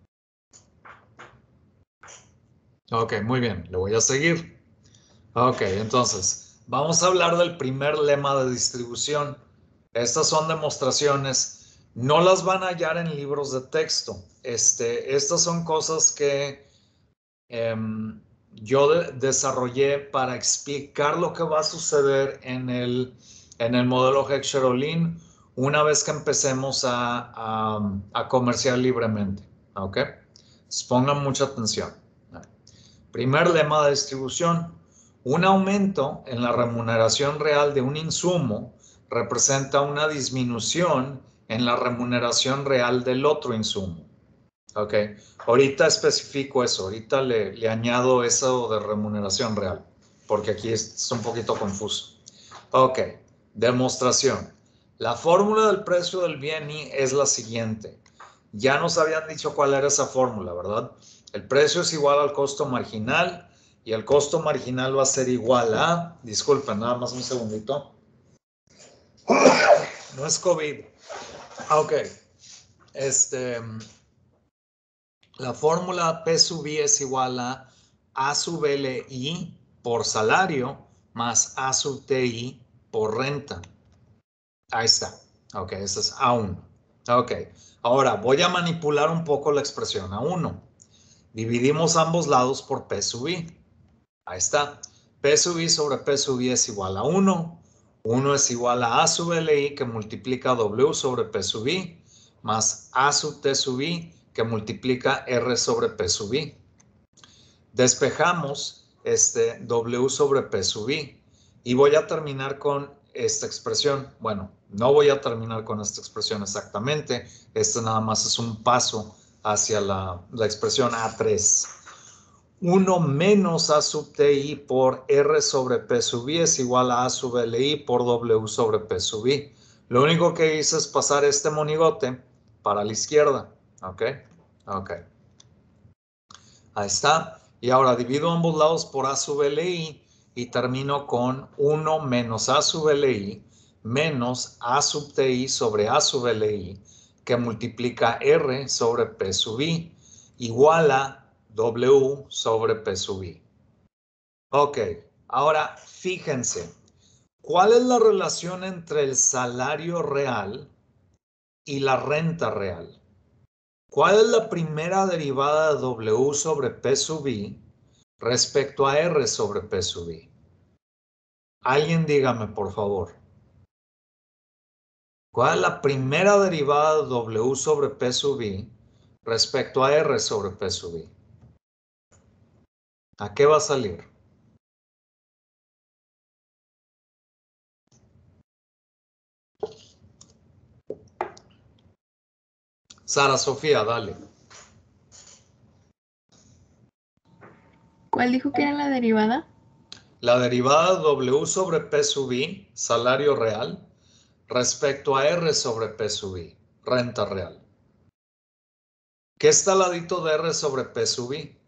Ok, muy bien, le voy a seguir. Ok, entonces, vamos a hablar del primer lema de distribución. Estas son demostraciones, no las van a hallar en libros de texto. Este, estas son cosas que eh, yo de desarrollé para explicar lo que va a suceder en el, en el modelo Heckscher-Ohlin una vez que empecemos a, a, a comerciar libremente. ¿Ok? Entonces, pongan mucha atención. Primer lema de distribución. Un aumento en la remuneración real de un insumo representa una disminución en la remuneración real del otro insumo. Ok, ahorita especifico eso, ahorita le, le añado eso de remuneración real, porque aquí es, es un poquito confuso. Ok, demostración. La fórmula del precio del bien y es la siguiente. Ya nos habían dicho cuál era esa fórmula, ¿verdad? El precio es igual al costo marginal y el costo marginal va a ser igual a, disculpen, nada más un segundito. No es COVID. Ok, este... La fórmula P sub I es igual a A sub L I por salario más A sub T I por renta. Ahí está. Ok, ese es A uno. Ok, ahora voy a manipular un poco la expresión A uno. Dividimos ambos lados por P sub I. Ahí está. P sub I sobre P sub I es igual a uno. uno es igual a A sub L I que multiplica W sobre P sub I más A sub T sub I que multiplica R sobre P sub I. Despejamos este W sobre P sub I y voy a terminar con esta expresión. Bueno, no voy a terminar con esta expresión exactamente. Este nada más es un paso hacia la, la expresión A tres. uno menos A sub T I por R sobre P sub I es igual a A sub L I por W sobre P sub I. Lo único que hice es pasar este monigote para la izquierda. ¿Ok? Ok. Ahí está. Y ahora divido ambos lados por A sub L I y termino con uno menos A sub L I menos A sub T I sobre A sub L I que multiplica R sobre P sub I igual a W sobre P sub I. Ok, ahora fíjense, ¿cuál es la relación entre el salario real y la renta real? ¿Cuál es la primera derivada de W sobre P sub I respecto a R sobre P sub I? Alguien dígame, por favor. ¿Cuál es la primera derivada de W sobre P sub I respecto a R sobre P sub I? ¿A qué va a salir? Sara Sofía, dale.
¿Cuál dijo que era la derivada?
La derivada de W sobre P sub I, salario real, respecto a R sobre P sub I, renta real. ¿Qué está al ladito de R sobre P sub I?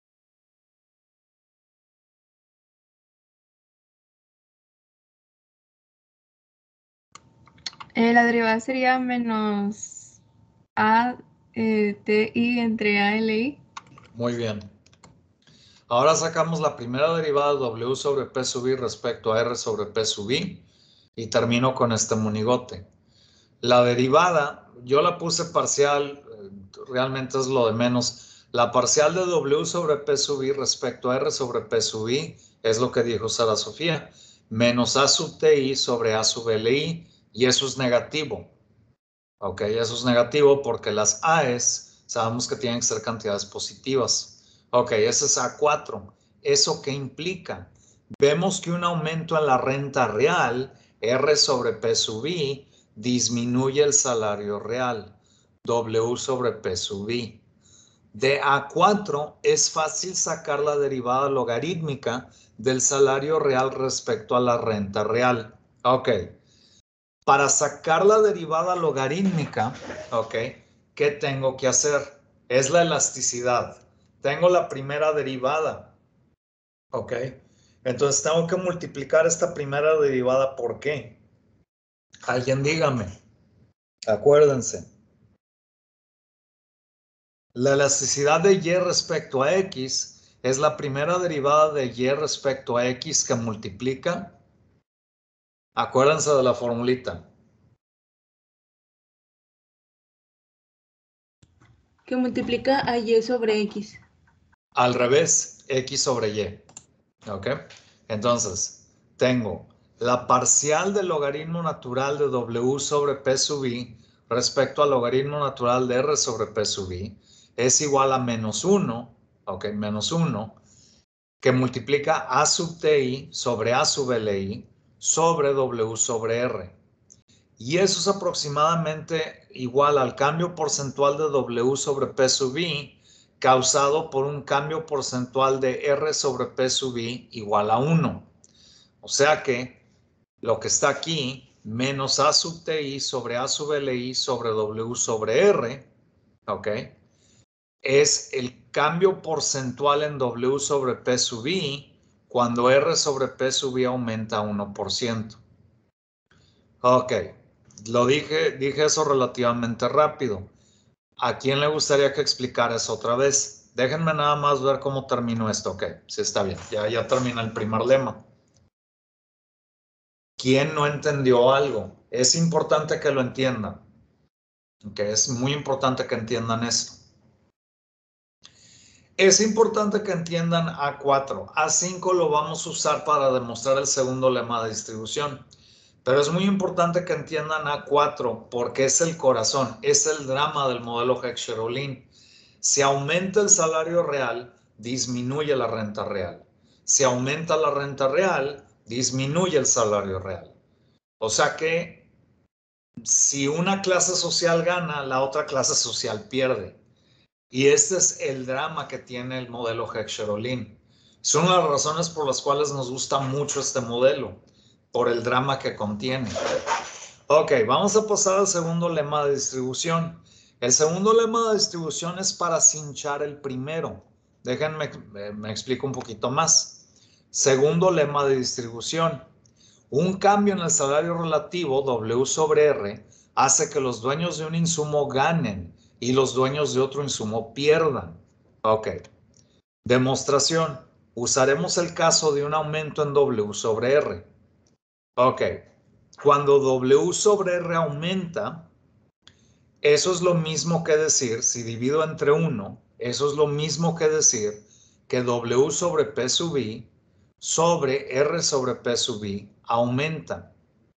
Eh, la derivada sería menos A eh, T I entre A L I.
Muy bien. Ahora sacamos la primera derivada de W sobre P sub I respecto a R sobre P sub I y termino con este monigote. La derivada, yo la puse parcial, realmente es lo de menos. La parcial de W sobre P sub I respecto a R sobre P sub I es lo que dijo Sara Sofía, menos A sub T I sobre A sub L I, y eso es negativo. Ok, eso es negativo porque las A's sabemos que tienen que ser cantidades positivas. Ok, ese es A cuatro. ¿Eso qué implica? Vemos que un aumento en la renta real, R sobre P sub I, disminuye el salario real, W sobre P sub I. De A cuatro es fácil sacar la derivada logarítmica del salario real respecto a la renta real. Ok. Para sacar la derivada logarítmica, ok, ¿qué tengo que hacer? Es la elasticidad. Tengo la primera derivada, ok. Entonces tengo que multiplicar esta primera derivada por ¿qué? Alguien dígame. Acuérdense. La elasticidad de Y respecto a X es la primera derivada de Y respecto a X que multiplica. Acuérdense de la formulita.
Que multiplica a Y sobre X.
Al revés, X sobre Y. ¿Ok? Entonces, tengo la parcial del logaritmo natural de W sobre P sub I respecto al logaritmo natural de R sobre P sub I es igual a menos uno, ok, menos uno, que multiplica A sub T I sobre A sub L I sobre W sobre R. Y eso es aproximadamente igual al cambio porcentual de W sobre P sub I causado por un cambio porcentual de R sobre P sub I igual a uno. O sea que lo que está aquí, menos A sub T I sobre A sub L I sobre W sobre R, ¿ok? Es el cambio porcentual en W sobre P sub I cuando R sobre P sub I aumenta uno por ciento. Ok, lo dije, dije eso relativamente rápido. ¿A quién le gustaría que explicara eso otra vez? Déjenme nada más ver cómo termino esto. Ok, sí está bien. Ya, ya termina el primer lema. ¿Quién no entendió algo? Es importante que lo entiendan. Ok, es muy importante que entiendan esto. Es importante que entiendan A cuatro. A cinco lo vamos a usar para demostrar el segundo lema de distribución. Pero es muy importante que entiendan A cuatro porque es el corazón, es el drama del modelo Heckscher-Ohlin. Si aumenta el salario real, disminuye la renta real. Si aumenta la renta real, disminuye el salario real. O sea que si una clase social gana, la otra clase social pierde. Y este es el drama que tiene el modelo Heckscher-Ohlin. Son las razones por las cuales nos gusta mucho este modelo, por el drama que contiene. Ok, vamos a pasar al segundo lema de distribución. El segundo lema de distribución es para cinchar el primero. Déjenme, me, me explico un poquito más. Segundo lema de distribución. Un cambio en el salario relativo, W sobre R, hace que los dueños de un insumo ganen y los dueños de otro insumo pierdan. Ok. Demostración. Usaremos el caso de un aumento en W sobre R. Ok. Cuando W sobre R aumenta, eso es lo mismo que decir, si divido entre uno, eso es lo mismo que decir que W sobre P sub I sobre R sobre P sub I aumenta.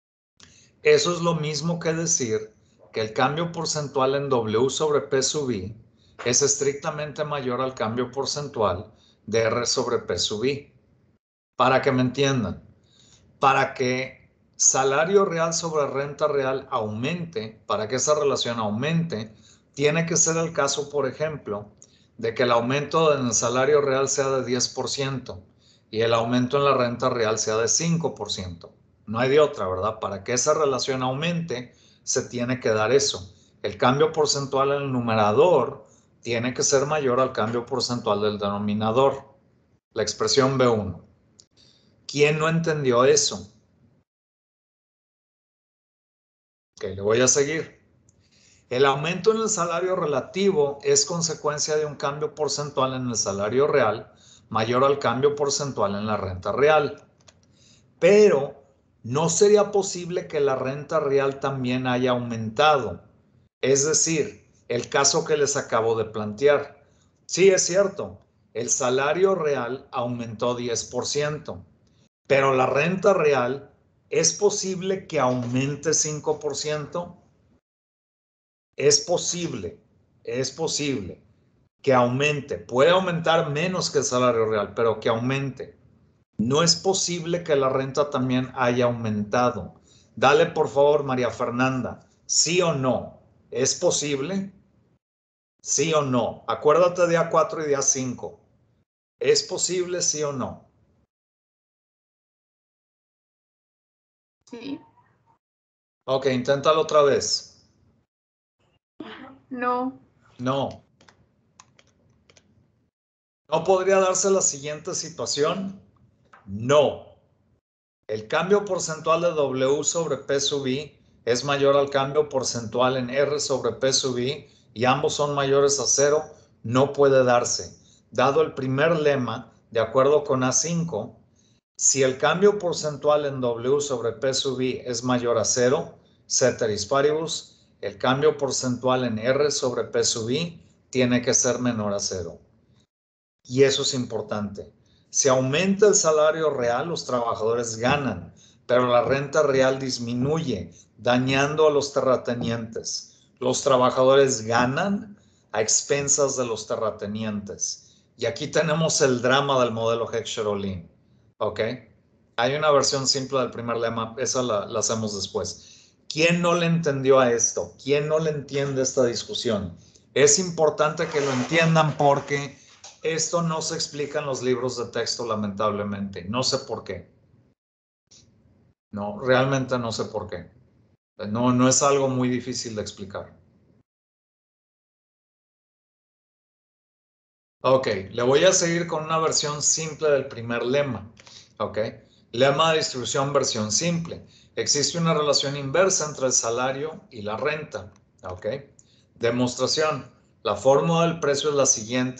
Eso es lo mismo que decir que el cambio porcentual en W sobre P sub I es estrictamente mayor al cambio porcentual de R sobre P sub I. Para que me entiendan, para que salario real sobre renta real aumente, para que esa relación aumente, tiene que ser el caso, por ejemplo, de que el aumento en el salario real sea de diez por ciento y el aumento en la renta real sea de cinco por ciento. No hay de otra, ¿verdad? Para que esa relación aumente, se tiene que dar eso. El cambio porcentual en el numerador tiene que ser mayor al cambio porcentual del denominador. La expresión B uno. ¿Quién no entendió eso? Ok, le voy a seguir. El aumento en el salario relativo es consecuencia de un cambio porcentual en el salario real mayor al cambio porcentual en la renta real. Pero no sería posible que la renta real también haya aumentado. Es decir, el caso que les acabo de plantear. Sí, es cierto, el salario real aumentó diez por ciento, pero la renta real, ¿es posible que aumente cinco por ciento? Es posible, es posible que aumente. Puede aumentar menos que el salario real, pero que aumente. No es posible que la renta también haya aumentado. Dale, por favor, María Fernanda, ¿sí o no? ¿Es posible? ¿Sí o no? Acuérdate de A cuatro y de A cinco. ¿Es posible, sí o no?
Sí.
Ok, inténtalo otra vez.
No.
No. ¿No podría darse la siguiente situación? No. El cambio porcentual de W sobre P sub I es mayor al cambio porcentual en R sobre P sub I y ambos son mayores a cero, no puede darse. Dado el primer lema, de acuerdo con A cinco, si el cambio porcentual en W sobre P sub I es mayor a cero, ceteris paribus, el cambio porcentual en R sobre P sub I tiene que ser menor a cero. Y eso es importante. Si aumenta el salario real, los trabajadores ganan, pero la renta real disminuye, dañando a los terratenientes. Los trabajadores ganan a expensas de los terratenientes. Y aquí tenemos el drama del modelo Heckscher-Ohlin. ¿Ok? Hay una versión simple del primer lema, esa la, la hacemos después. ¿Quién no le entendió a esto? ¿Quién no le entiende esta discusión? Es importante que lo entiendan porque esto no se explica en los libros de texto, lamentablemente. No sé por qué. No, realmente no sé por qué. No, no es algo muy difícil de explicar. Ok, le voy a seguir con una versión simple del primer lema. Ok, lema de distribución versión simple. Existe una relación inversa entre el salario y la renta. Ok, demostración. La fórmula del precio es la siguiente.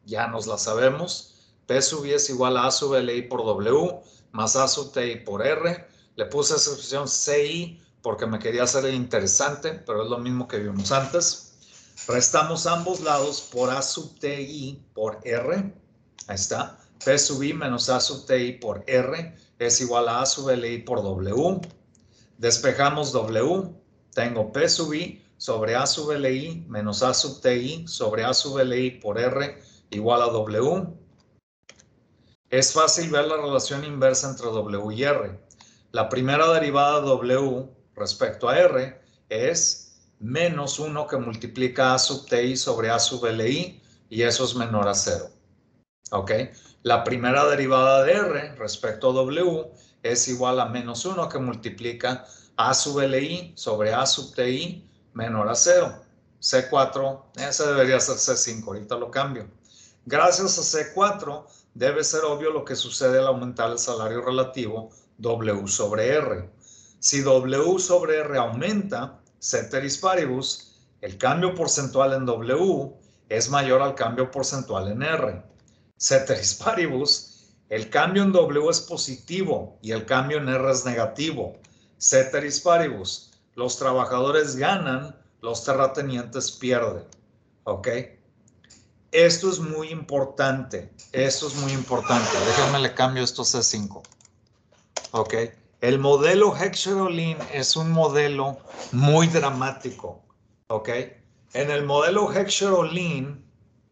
ya nos la sabemos. P sub I es igual a A sub L I por W más A sub T I por R. Le puse esa expresión C I porque me quería hacer interesante, pero es lo mismo que vimos antes. Restamos ambos lados por A sub T I por R. Ahí está. P sub I menos A sub T I por R es igual a A sub L I por W. Despejamos W. Tengo P sub I sobre A sub L I menos A sub T I sobre A sub L I por R igual a W. Es fácil ver la relación inversa entre W y R. La primera derivada de W respecto a R es menos uno que multiplica A sub T I sobre A sub L I y eso es menor a cero. ¿Ok? La primera derivada de R respecto a W es igual a menos uno que multiplica A sub L I sobre A sub T I menor a cero. C cuatro, ese debería ser C cinco, ahorita lo cambio. Gracias a C cuatro debe ser obvio lo que sucede al aumentar el salario relativo W sobre R. Si W sobre R aumenta, ceteris paribus, el cambio porcentual en W es mayor al cambio porcentual en R. Ceteris paribus, el cambio en W es positivo y el cambio en R es negativo. Ceteris paribus, los trabajadores ganan, los terratenientes pierden. ¿Ok? Esto es muy importante. Esto es muy importante. Déjenme le cambio esto a C cinco. ¿Ok? El modelo Heckscher-Ohlin es un modelo muy dramático. ¿Ok? En el modelo Heckscher-Ohlin,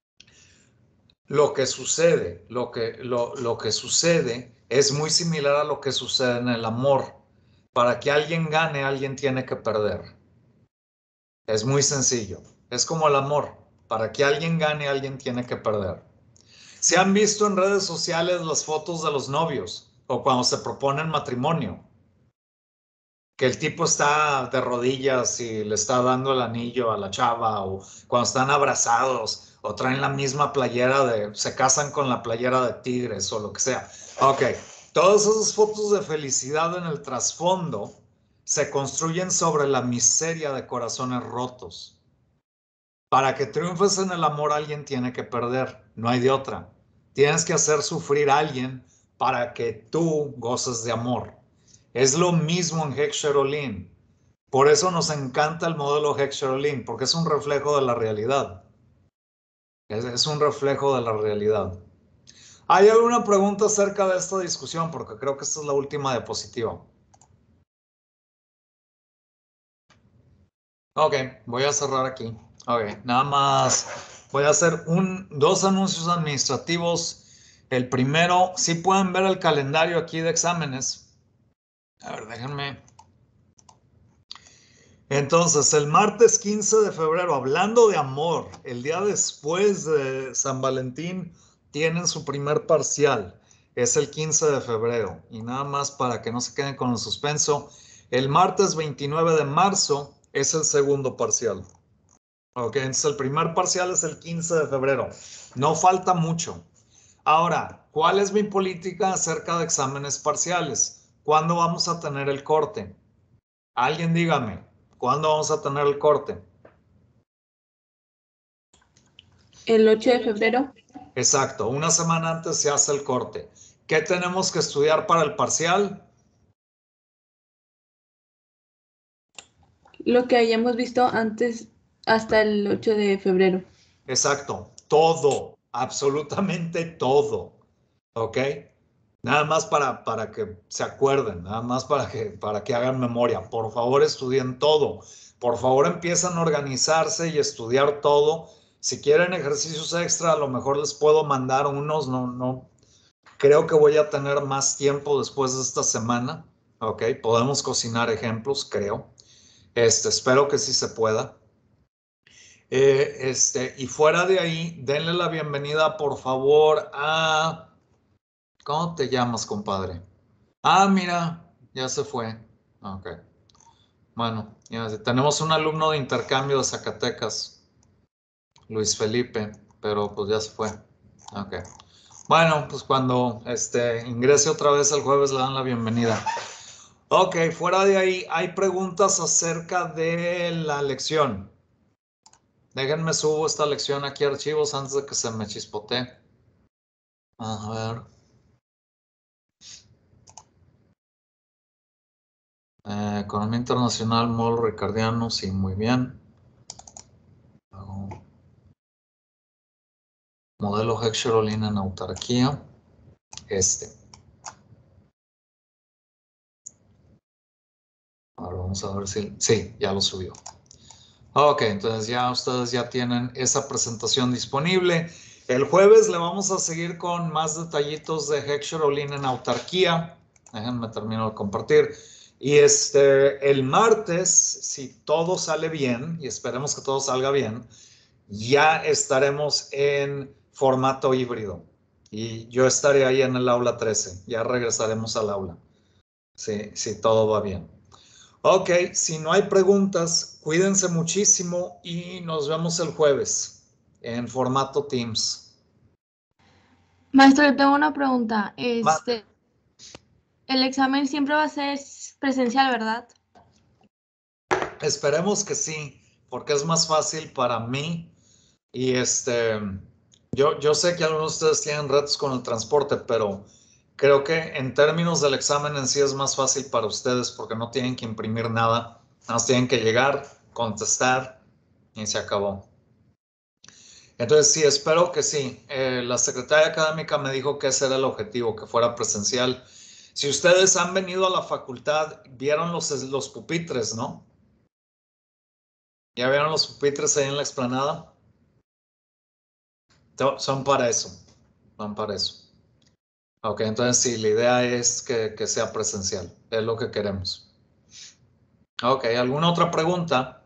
lo que sucede, lo que, lo, lo que sucede es muy similar a lo que sucede en el amor. Para que alguien gane, alguien tiene que perder. Es muy sencillo. Es como el amor. Para que alguien gane, alguien tiene que perder. ¿Se han visto en redes sociales las fotos de los novios o cuando se proponen matrimonio? Que el tipo está de rodillas y le está dando el anillo a la chava, o cuando están abrazados o traen la misma playera de, se casan con la playera de Tigres o lo que sea. Ok, todas esas fotos de felicidad en el trasfondo se construyen sobre la miseria de corazones rotos. Para que triunfes en el amor, alguien tiene que perder, no hay de otra. Tienes que hacer sufrir a alguien para que tú goces de amor. Es lo mismo en Heckscher-Ohlin. Por eso nos encanta el modelo Heckscher-Ohlin, porque es un reflejo de la realidad. Es, es un reflejo de la realidad. ¿Hay alguna pregunta acerca de esta discusión? Porque creo que esta es la última diapositiva. Ok, voy a cerrar aquí. Ok, nada más voy a hacer un, dos anuncios administrativos. El primero, sí pueden ver el calendario aquí de exámenes. A ver, déjenme. Entonces, el martes quince de febrero, hablando de amor, el día después de San Valentín, tienen su primer parcial. Es el quince de febrero. Y nada más para que no se queden con el suspenso, el martes veintinueve de marzo es el segundo parcial. Ok, entonces el primer parcial es el quince de febrero. No falta mucho. Ahora, ¿cuál es mi política acerca de exámenes parciales? ¿Cuándo vamos a tener el corte? Alguien dígame, ¿cuándo vamos a tener el corte?
El ocho de febrero.
Exacto, una semana antes se hace el corte. ¿Qué tenemos que estudiar para el parcial?
Lo que hayamos visto antes hasta el ocho de febrero.
Exacto, todo, absolutamente todo. ¿Ok? Nada más para, para que se acuerden, nada más para que, para que hagan memoria. Por favor, estudien todo. Por favor, empiezan a organizarse y estudiar todo. Si quieren ejercicios extra, a lo mejor les puedo mandar unos. No, no. Creo que voy a tener más tiempo después de esta semana. ¿Ok? Podemos cocinar ejemplos, creo. Este, espero que sí se pueda. Eh, este, y fuera de ahí, denle la bienvenida, por favor, a... ¿Cómo te llamas, compadre? Ah, mira, ya se fue. Ok. Bueno, ya, tenemos un alumno de intercambio de Zacatecas, Luis Felipe, pero pues ya se fue. Ok. Bueno, pues cuando este, ingrese otra vez el jueves le dan la bienvenida. Ok, fuera de ahí, ¿hay preguntas acerca de la lección? Déjenme subo esta lección aquí a archivos antes de que se me chispotee. A ver. Eh, economía internacional, módulo ricardiano, sí, muy bien. Hago modelo Heckscher-Ohlin en autarquía. Este. Ahora vamos a ver si... Sí, ya lo subió. Ok, entonces ya ustedes ya tienen esa presentación disponible. El jueves le vamos a seguir con más detallitos de Heckscher-Ohlin en autarquía. Déjenme terminar de compartir. Y este, el martes, si todo sale bien, y esperemos que todo salga bien, ya estaremos en formato híbrido. Y yo estaré ahí en el aula trece. Ya regresaremos al aula. Sí, si todo va bien. Ok, si no hay preguntas, cuídense muchísimo y nos vemos el jueves en formato Teams.
Maestro, yo tengo una pregunta.
Ma-
Este, el examen siempre va a ser presencial, ¿verdad?
Esperemos que sí, porque es más fácil para mí. Y este, yo, yo sé que algunos de ustedes tienen retos con el transporte, pero creo que en términos del examen en sí es más fácil para ustedes porque no tienen que imprimir nada. Nada más tienen que llegar, contestar y se acabó. Entonces, sí, espero que sí. Eh, la secretaria académica me dijo que ese era el objetivo, que fuera presencial. Si ustedes han venido a la facultad, vieron los, los pupitres, ¿no? ¿Ya vieron los pupitres ahí en la explanada? To- Son para eso, son para eso. Ok, entonces sí, la idea es que, que sea presencial, es lo que queremos. Ok, ¿alguna otra pregunta?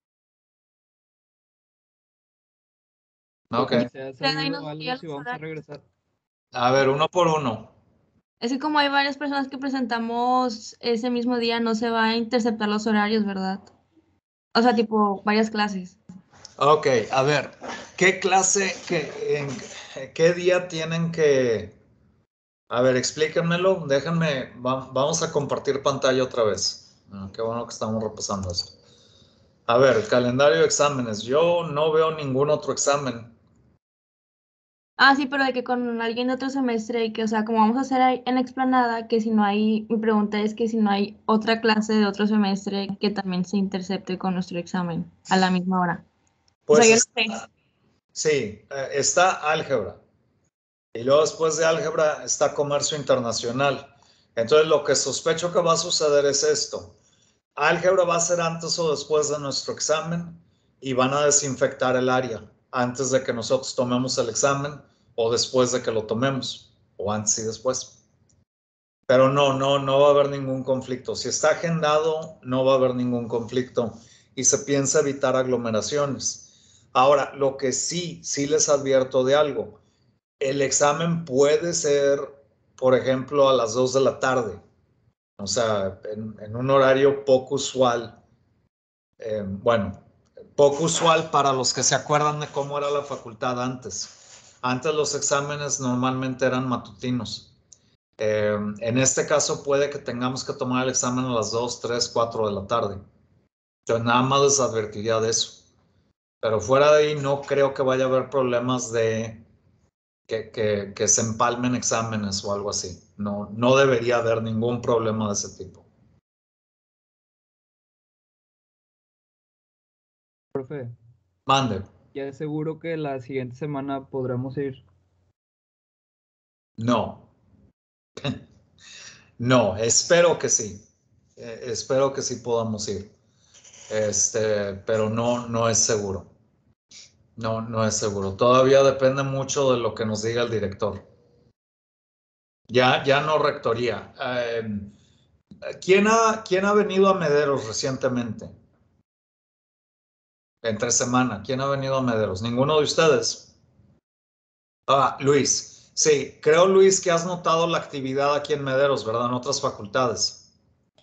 Ok,
¿Se ha
Usted ahí nos
sabido
envía
algo si
los
vamos a
horarios.
regresar?
a ver, uno por uno.
Es que como hay varias personas que presentamos ese mismo día, no se va a interceptar los horarios, ¿verdad? O sea, tipo, varias clases.
Ok, a ver, ¿qué clase, qué, en, qué día tienen que... A ver, explíquenmelo, déjenme, va- vamos a compartir pantalla otra vez. Ah, qué bueno que estamos repasando esto. A ver, calendario de exámenes. Yo no veo ningún otro examen.
Ah, sí, pero de que con alguien de otro semestre, y que, o sea, como vamos a hacer ahí en la explanada, que si no hay, mi pregunta es que si no hay otra clase de otro semestre que también se intercepte con nuestro examen a la misma hora. O sea,
Pues
yo no
es-
sé.
sí, eh, está álgebra. Y luego después de álgebra está comercio internacional. Entonces lo que sospecho que va a suceder es esto. Álgebra va a ser antes o después de nuestro examen y van a desinfectar el área antes de que nosotros tomemos el examen o después de que lo tomemos, o antes y después. Pero no, no, no va a haber ningún conflicto. Si está agendado, no va a haber ningún conflicto y se piensa evitar aglomeraciones. Ahora, lo que sí, sí les advierto de algo. El examen puede ser, por ejemplo, a las dos de la tarde, o sea, en, en un horario poco usual. Eh, bueno, poco usual para los que se acuerdan de cómo era la facultad antes. Antes los exámenes normalmente eran matutinos. Eh, en este caso puede que tengamos que tomar el examen a las dos, tres, cuatro de la tarde. Yo nada más les advertiría de eso. Pero fuera de ahí no creo que vaya a haber problemas de que, que, que se empalmen exámenes o algo así. No, no debería haber ningún problema de ese tipo.
Profe,
Mande.
ya es seguro que la siguiente semana podremos ir.
No. No, espero que sí. Eh, espero que sí podamos ir. Este, pero no, no es seguro. No, no es seguro. Todavía depende mucho de lo que nos diga el director. Ya, ya no rectoría. Eh, ¿quién ha, quién ha venido a Mederos recientemente? Entre semana. ¿Quién ha venido a Mederos? ¿Ninguno de ustedes? Ah, Luis. Sí, creo, Luis, que has notado la actividad aquí en Mederos, ¿verdad? En otras facultades.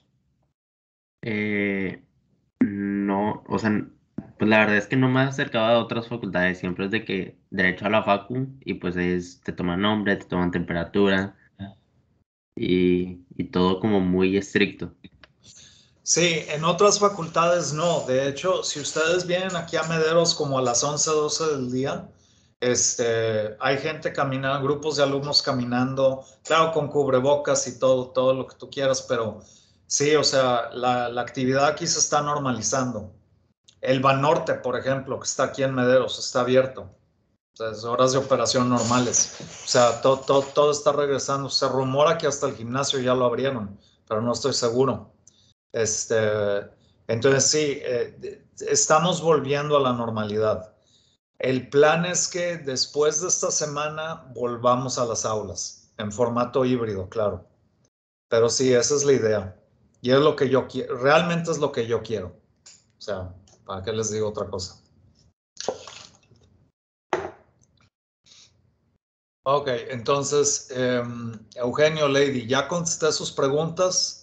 Eh, no, o sea, pues la verdad es que no me he acercado a otras facultades, siempre es de que derecho a la facu y pues es, te toman nombre, te toman temperatura y, y todo como muy estricto.
Sí, en otras facultades no. De hecho, si ustedes vienen aquí a Mederos como a las once, doce del día, este, hay gente caminando, grupos de alumnos caminando, claro, con cubrebocas y todo, todo lo que tú quieras, pero sí, o sea, la, la actividad aquí se está normalizando. El Banorte, por ejemplo, que está aquí en Mederos, está abierto. O sea, es horas de operación normales. O sea, todo, todo, todo está regresando. Se rumora que hasta el gimnasio ya lo abrieron, pero no estoy seguro. Este, entonces sí, eh, estamos volviendo a la normalidad. El plan es que después de esta semana volvamos a las aulas, en formato híbrido, claro. Pero sí, esa es la idea. Y es lo que yo quiero, realmente es lo que yo quiero. O sea, ¿para qué les digo otra cosa? Ok, entonces, eh, Eugenio, Lady, ¿ya contesté sus preguntas?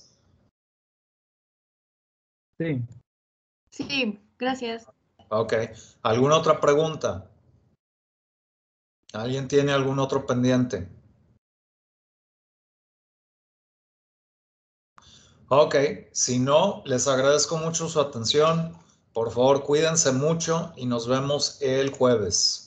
Sí.
Sí, gracias.
Ok, ¿alguna otra pregunta? ¿Alguien tiene algún otro pendiente? Ok, si no, les agradezco mucho su atención. Por favor, cuídense mucho y nos vemos el jueves.